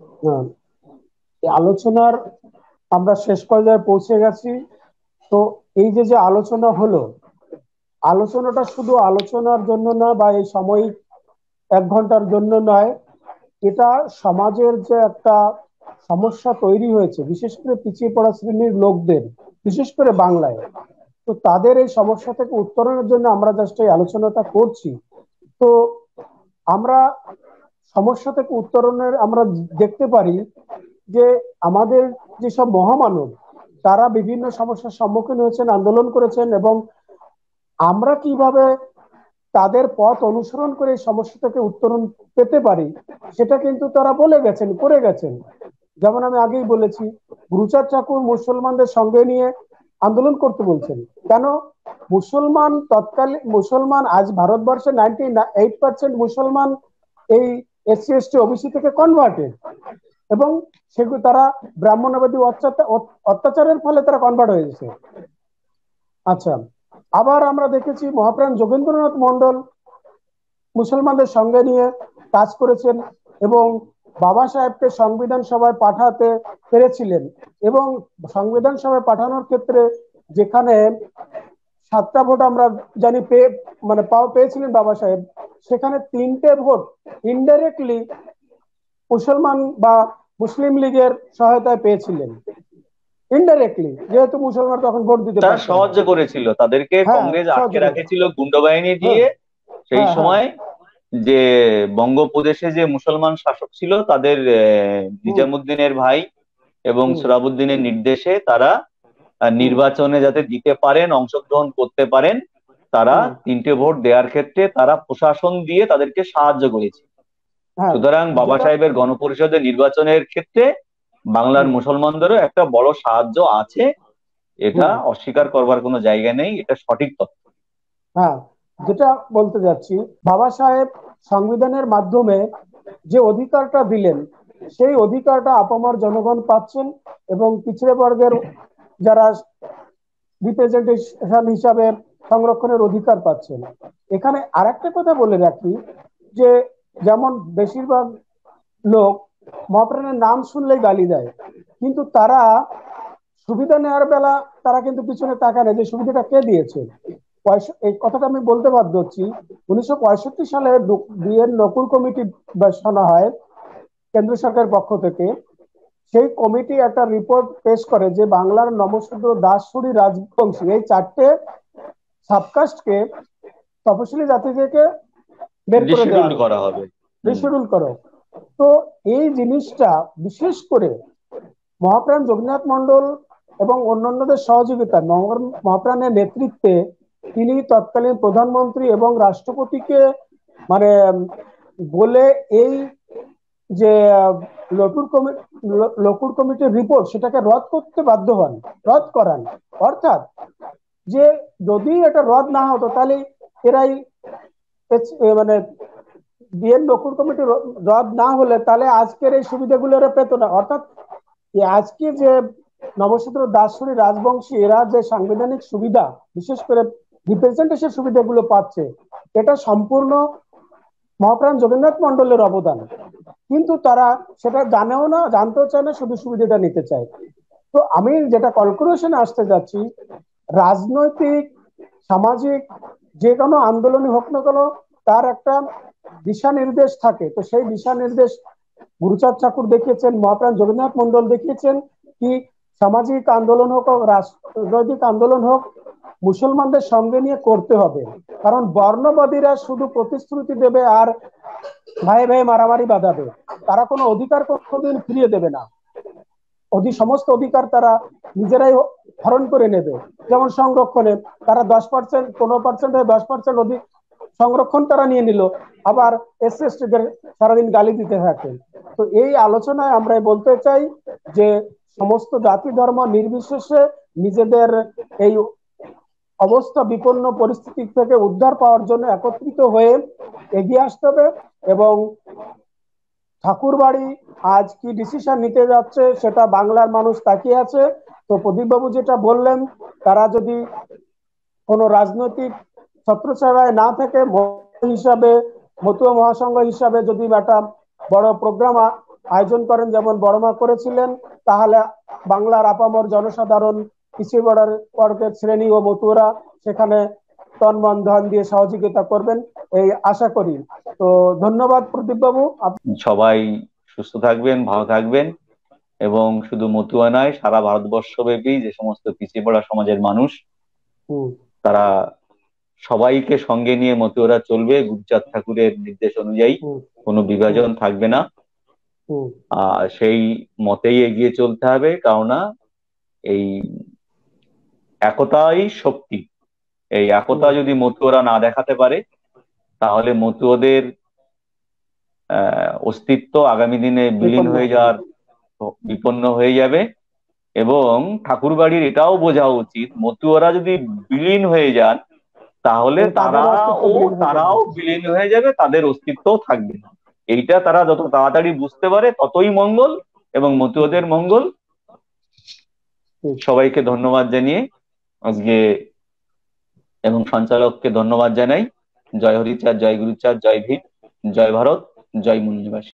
আলোচনার আমরা শেষ পর্যায়ে পৌঁছে গেছি। তো এই যে যে আলোচনা হলো, আলোচনাটা শুধু আলোচনার জন্য না, বা এই সাময়িক এক ঘন্টার জন্য নয়, এটা সমাজের যে একটা সমস্যা তৈরি হয়েছে, বিশেষ করে পিছিয়ে পড়া শ্রেণীর লোকদের, বিশেষ করে বাংলায়, তো তাদের এই সমস্যা থেকে উত্তরণের জন্য আমরা জাস্ট এই আলোচনাটা করছি। তো আমরা সমস্যা থেকে উত্তরণের আমরা দেখতে পারি যে আমাদের যেসব মহামানব, তারা বিভিন্ন সমস্যার সম্মুখীন হয়েছেন, আন্দোলন করেছেন, এবং আমরা কিভাবে তাদের পথ অনুসরণ করে এই সমস্যা থেকে উত্তরণ পেতে পারি, সেটা কিন্তু তারা বলে গেছেন, করে গেছেন। যেমন আমি আগেই বলেছি, গুরুচাঁদ ঠাকুর মুসলমানদের সঙ্গে নিয়ে আন্দোলন করতে বলছেন। কেন? মুসলমান তৎকালীন মুসলমান, আজ ভারতবর্ষে নাইনটি এইট পার্সেন্ট মুসলমান এই এসসি এসটি ওবিসি থেকে কনভার্টেড, এবং সেগুলো তারা ব্রাহ্মণবাদী অত্যাচারের ফলে তারা কনভার্ট হয়ে গেছে। আচ্ছা, আবার আমরা দেখেছি মহাপ্রাণ যোগেন্দ্রনাথ মন্ডল মুসলমানদের সঙ্গে নিয়ে কাজ করেছেন এবং বাবা সাহেবকে সংবিধান সভায় পাঠাতে পেরেছিলেন। এবং সংবিধান সভায় পাঠানোর ক্ষেত্রে যেখানে সাতটা ভোট আমরা জানি পেয়ে মানে পাওয়া পেয়েছিলেন বাবা সাহেব, সেখানে তিনটে ভোট ইনডাইরেক্টলি মুসলমান বা মুসলিম লীগের সহায়তায় পেয়েছিলেন, ইনডাইরেক্টলি, যেহেতু মুসলমান তখন ভোট দিতে তারা সাহায্য করেছিল, তাদেরকে কংগ্রেস আটকে রাখেছিল গুন্ডা বাহিনী দিয়ে সেই সময়। যে বঙ্গপ্রদেশে যে মুসলমান শাসক ছিল তাদের আহ, হুম নিজামুদ্দিনের ভাই এবং হুম সোহরাবুদ্দিনের নির্দেশে তারা আহ, হুম নির্বাচনে যাতে দিতে পারেন, অংশগ্রহণ করতে পারেন, তারা হুম তিনটে ভোট দেওয়ার ক্ষেত্রে তারা প্রশাসন দিয়ে তাদেরকে সাহায্য করেছে। হ্যাঁ, সুতরাং বাবা যেটা সাহেবের গণপরিষদের নির্বাচনের ক্ষেত্রে বাংলার হুম মুসলমানদেরও একটা বড় সাহায্য আছে, এটা হুম অস্বীকার করবার কোনো জায়গা নেই, এটা সঠিক তথ্য। হ্যাঁ, যেটা বলতে যাচ্ছি, বাবা সাহেব সংবিধানের মাধ্যমে যে অধিকারটা দিলেন, সেই অধিকারটা আপামর জনগণ পাচ্ছেন এবং পিছড়ে বর্গের যারা রিপ্রেজেন্টেশন হিসাবে সংরক্ষণের অধিকার পাচ্ছেন। এখানে আরেকটা কথা বলে রাখি যে, যেমন বেশিরভাগ লোক মহাপ্রাণের নাম শুনলেই গালি দেয়, কিন্তু তারা সুবিধা নেওয়ার বেলা তারা কিন্তু পিছনে তাকায় না যে সুবিধাটা কে দিয়েছে। পঁয়ষ- এই কথাটা আমি বলতে বাধ্য হচ্ছি। উনিশশো পঁয়ষট্টি সালে বিএন নকুল কমিটি বসানো হয় কেন্দ্র সরকারের পক্ষ থেকে। সেই কমিটি একটা রিপোর্ট পেশ করে যে বাংলার নমঃশূদ্র, দাসছড়ি, রাজবংশী এই চারটে সাবকাস্টকে তপশিলি জাতি থেকে বের করে দেওয়া ডিশিডিউল হোক, করা হবে। হুম। রিশিডিউল করো। তো এই জিনিসটা বিশেষ করে মহাপ্রাণ যোগীনাথ মন্ডল এবং অন্যান্যদের সহযোগিতা, মহাপ্রাণ- মহাপ্রাণের নেতৃত্বে তিনি তৎকালীন প্রধানমন্ত্রী এবং রাষ্ট্রপতিকে মানে উম, বলে এই যে আহ, লটুর কমিটি, লকুর কমিটির রিপোর্ট সেটাকে রদ করতে বাধ্য হন, রদ করান। অর্থাৎ যে যদি এটা রদ না হতো তাহলে এরাই এচ- এ মানে বিএন লকুর কমিটি রদ না হলে তাহলে আজকের এই সুবিধাগুলো এরা পেত না। অর্থাৎ এই আজকে যে নবশূদ্র, দাসছড়ি, রাজবংশী এরা যে সাংবিধানিক সুবিধা, বিশেষ করে রিপ্রেজেন্টেশন সুবিধাগুলো পাচ্ছে, এটা সম্পূর্ণ মহাপ্রাণ যোগেন্দ্রনাথ মন্ডলের অবদান। কিন্তু তারা সেটা জানেও না, জানতেও চায় না, শুধু সুবিধাটা নিতে চায়। তো আমি যেটা কনক্লুশনে আসতে যাচ্ছি, রাজনৈতিক, সামাজিক যে কোনো আন্দোলনই হোক না কেন, তার একটা দিশা নির্দেশ থাকে। তো সেই দিশা নির্দেশ গুরুচাঁদ ঠাকুর দেখিয়েছেন, মহাপ্রাণ জগন্নাথ মন্ডল দেখিয়েছেন কি সামাজিক আন্দোলন হোক, রাজনৈতিক আন্দোলন হোক, মুসলমানদের সঙ্গে নিয়ে করতে হবে। কারণ বর্ণবাদীরা শুধু প্রতিশ্রুতি দেবে আর ভাই ভাই মারামারি বাঁধাবে, তারা কোনো অধিকার কোনোদিন ফিরিয়ে দেবে না। অধি সমস্ত অধিকার তারা নিজেরাই হরণ করে নেবে। যেমন সংরক্ষণে তারা দশ পার্সেন্ট, পনেরো পার্সেন্ট দশ পার্সেন্ট অধিক সংরক্ষণ তারা নিয়ে নিল, আবার এসসি এসটিদের সারাদিন গালি দিতে থাকে। তো এই আলোচনায় আমরা বলতে চাই যে সমস্ত জাতি ধর্ম নির্বিশেষে নিজেদের এই অবস্থা, বিপন্ন পরিস্থিতি থেকে উদ্ধার পাওয়ার জন্য একত্রিত হয়ে এগিয়ে আসতে হবে। এবং ঠাকুরবাড়ি আজ কি ডিসিশন নিতে যাচ্ছে সেটা বাংলার মানুষ তাকিয়ে আছে। তো প্রদীপবাবু যেটা বললেন, তারা যদি কোনো রাজনৈতিক ছত্রছায়ায় না থেকে হিসাবে, মতুয়া মহাসংঘ হিসাবে যদি একটা বড় প্রোগ্রাম আয়োজন করেন, যেমন বড়মা করেছিলেন, তাহলে বাংলার আপামর জনসাধারণ, পিছিয়ে পড়ার বর্গের শ্রেণী ও মতুয়ারা সেখানে তন মন ধন দিয়ে সহযোগিতা করবেন এই আশা করি। তো ধন্যবাদ প্রদীপ বাবু। সবাই সুস্থ থাকবেন, ভালো থাকবেন, এবং শুধু মতুয়া নয়, সারা ভারতবর্ষব্যাপী যে সমস্ত পিছিয়ে পড়া সমাজের মানুষ, তারা সবাইকে সঙ্গে নিয়ে মতুয়ারা চলবে। গুরুচাঁদ ঠাকুরের নির্দেশ অনুযায়ী কোনো বিভাজন থাকবে না, আর সেই মতেই এগিয়ে চলতে হবে। কেননা এই একতাই শক্তি, এই একতা যদি মতুয়ারা না দেখাতে পারে তাহলে মতুয়াদের আহ অস্তিত্ব আগামী দিনে বিলীন হয়ে যাওয়ার, বিপন্ন হয়ে যাবে। এবং ঠাকুরবাড়ির এটাও বোঝা উচিত, মতুয়ারা যদি বিলীন হয়ে যান তাহলে তারাও তারাও বিলীন হয়ে যাবে, তাদের অস্তিত্বও থাকবে না। এইটা তারা যত তাড়াতাড়ি বুঝতে পারে ততই মঙ্গল এবং মতুয়াদের মঙ্গল। সবাইকে ধন্যবাদ জানিয়ে আজকে, এবং সঞ্চালককে ধন্যবাদ জানাই। জয় হরিচাঁদ, জয় গুরুচাঁদ, জয় ভীম, জয় ভারত, জয় মুনিবাসী।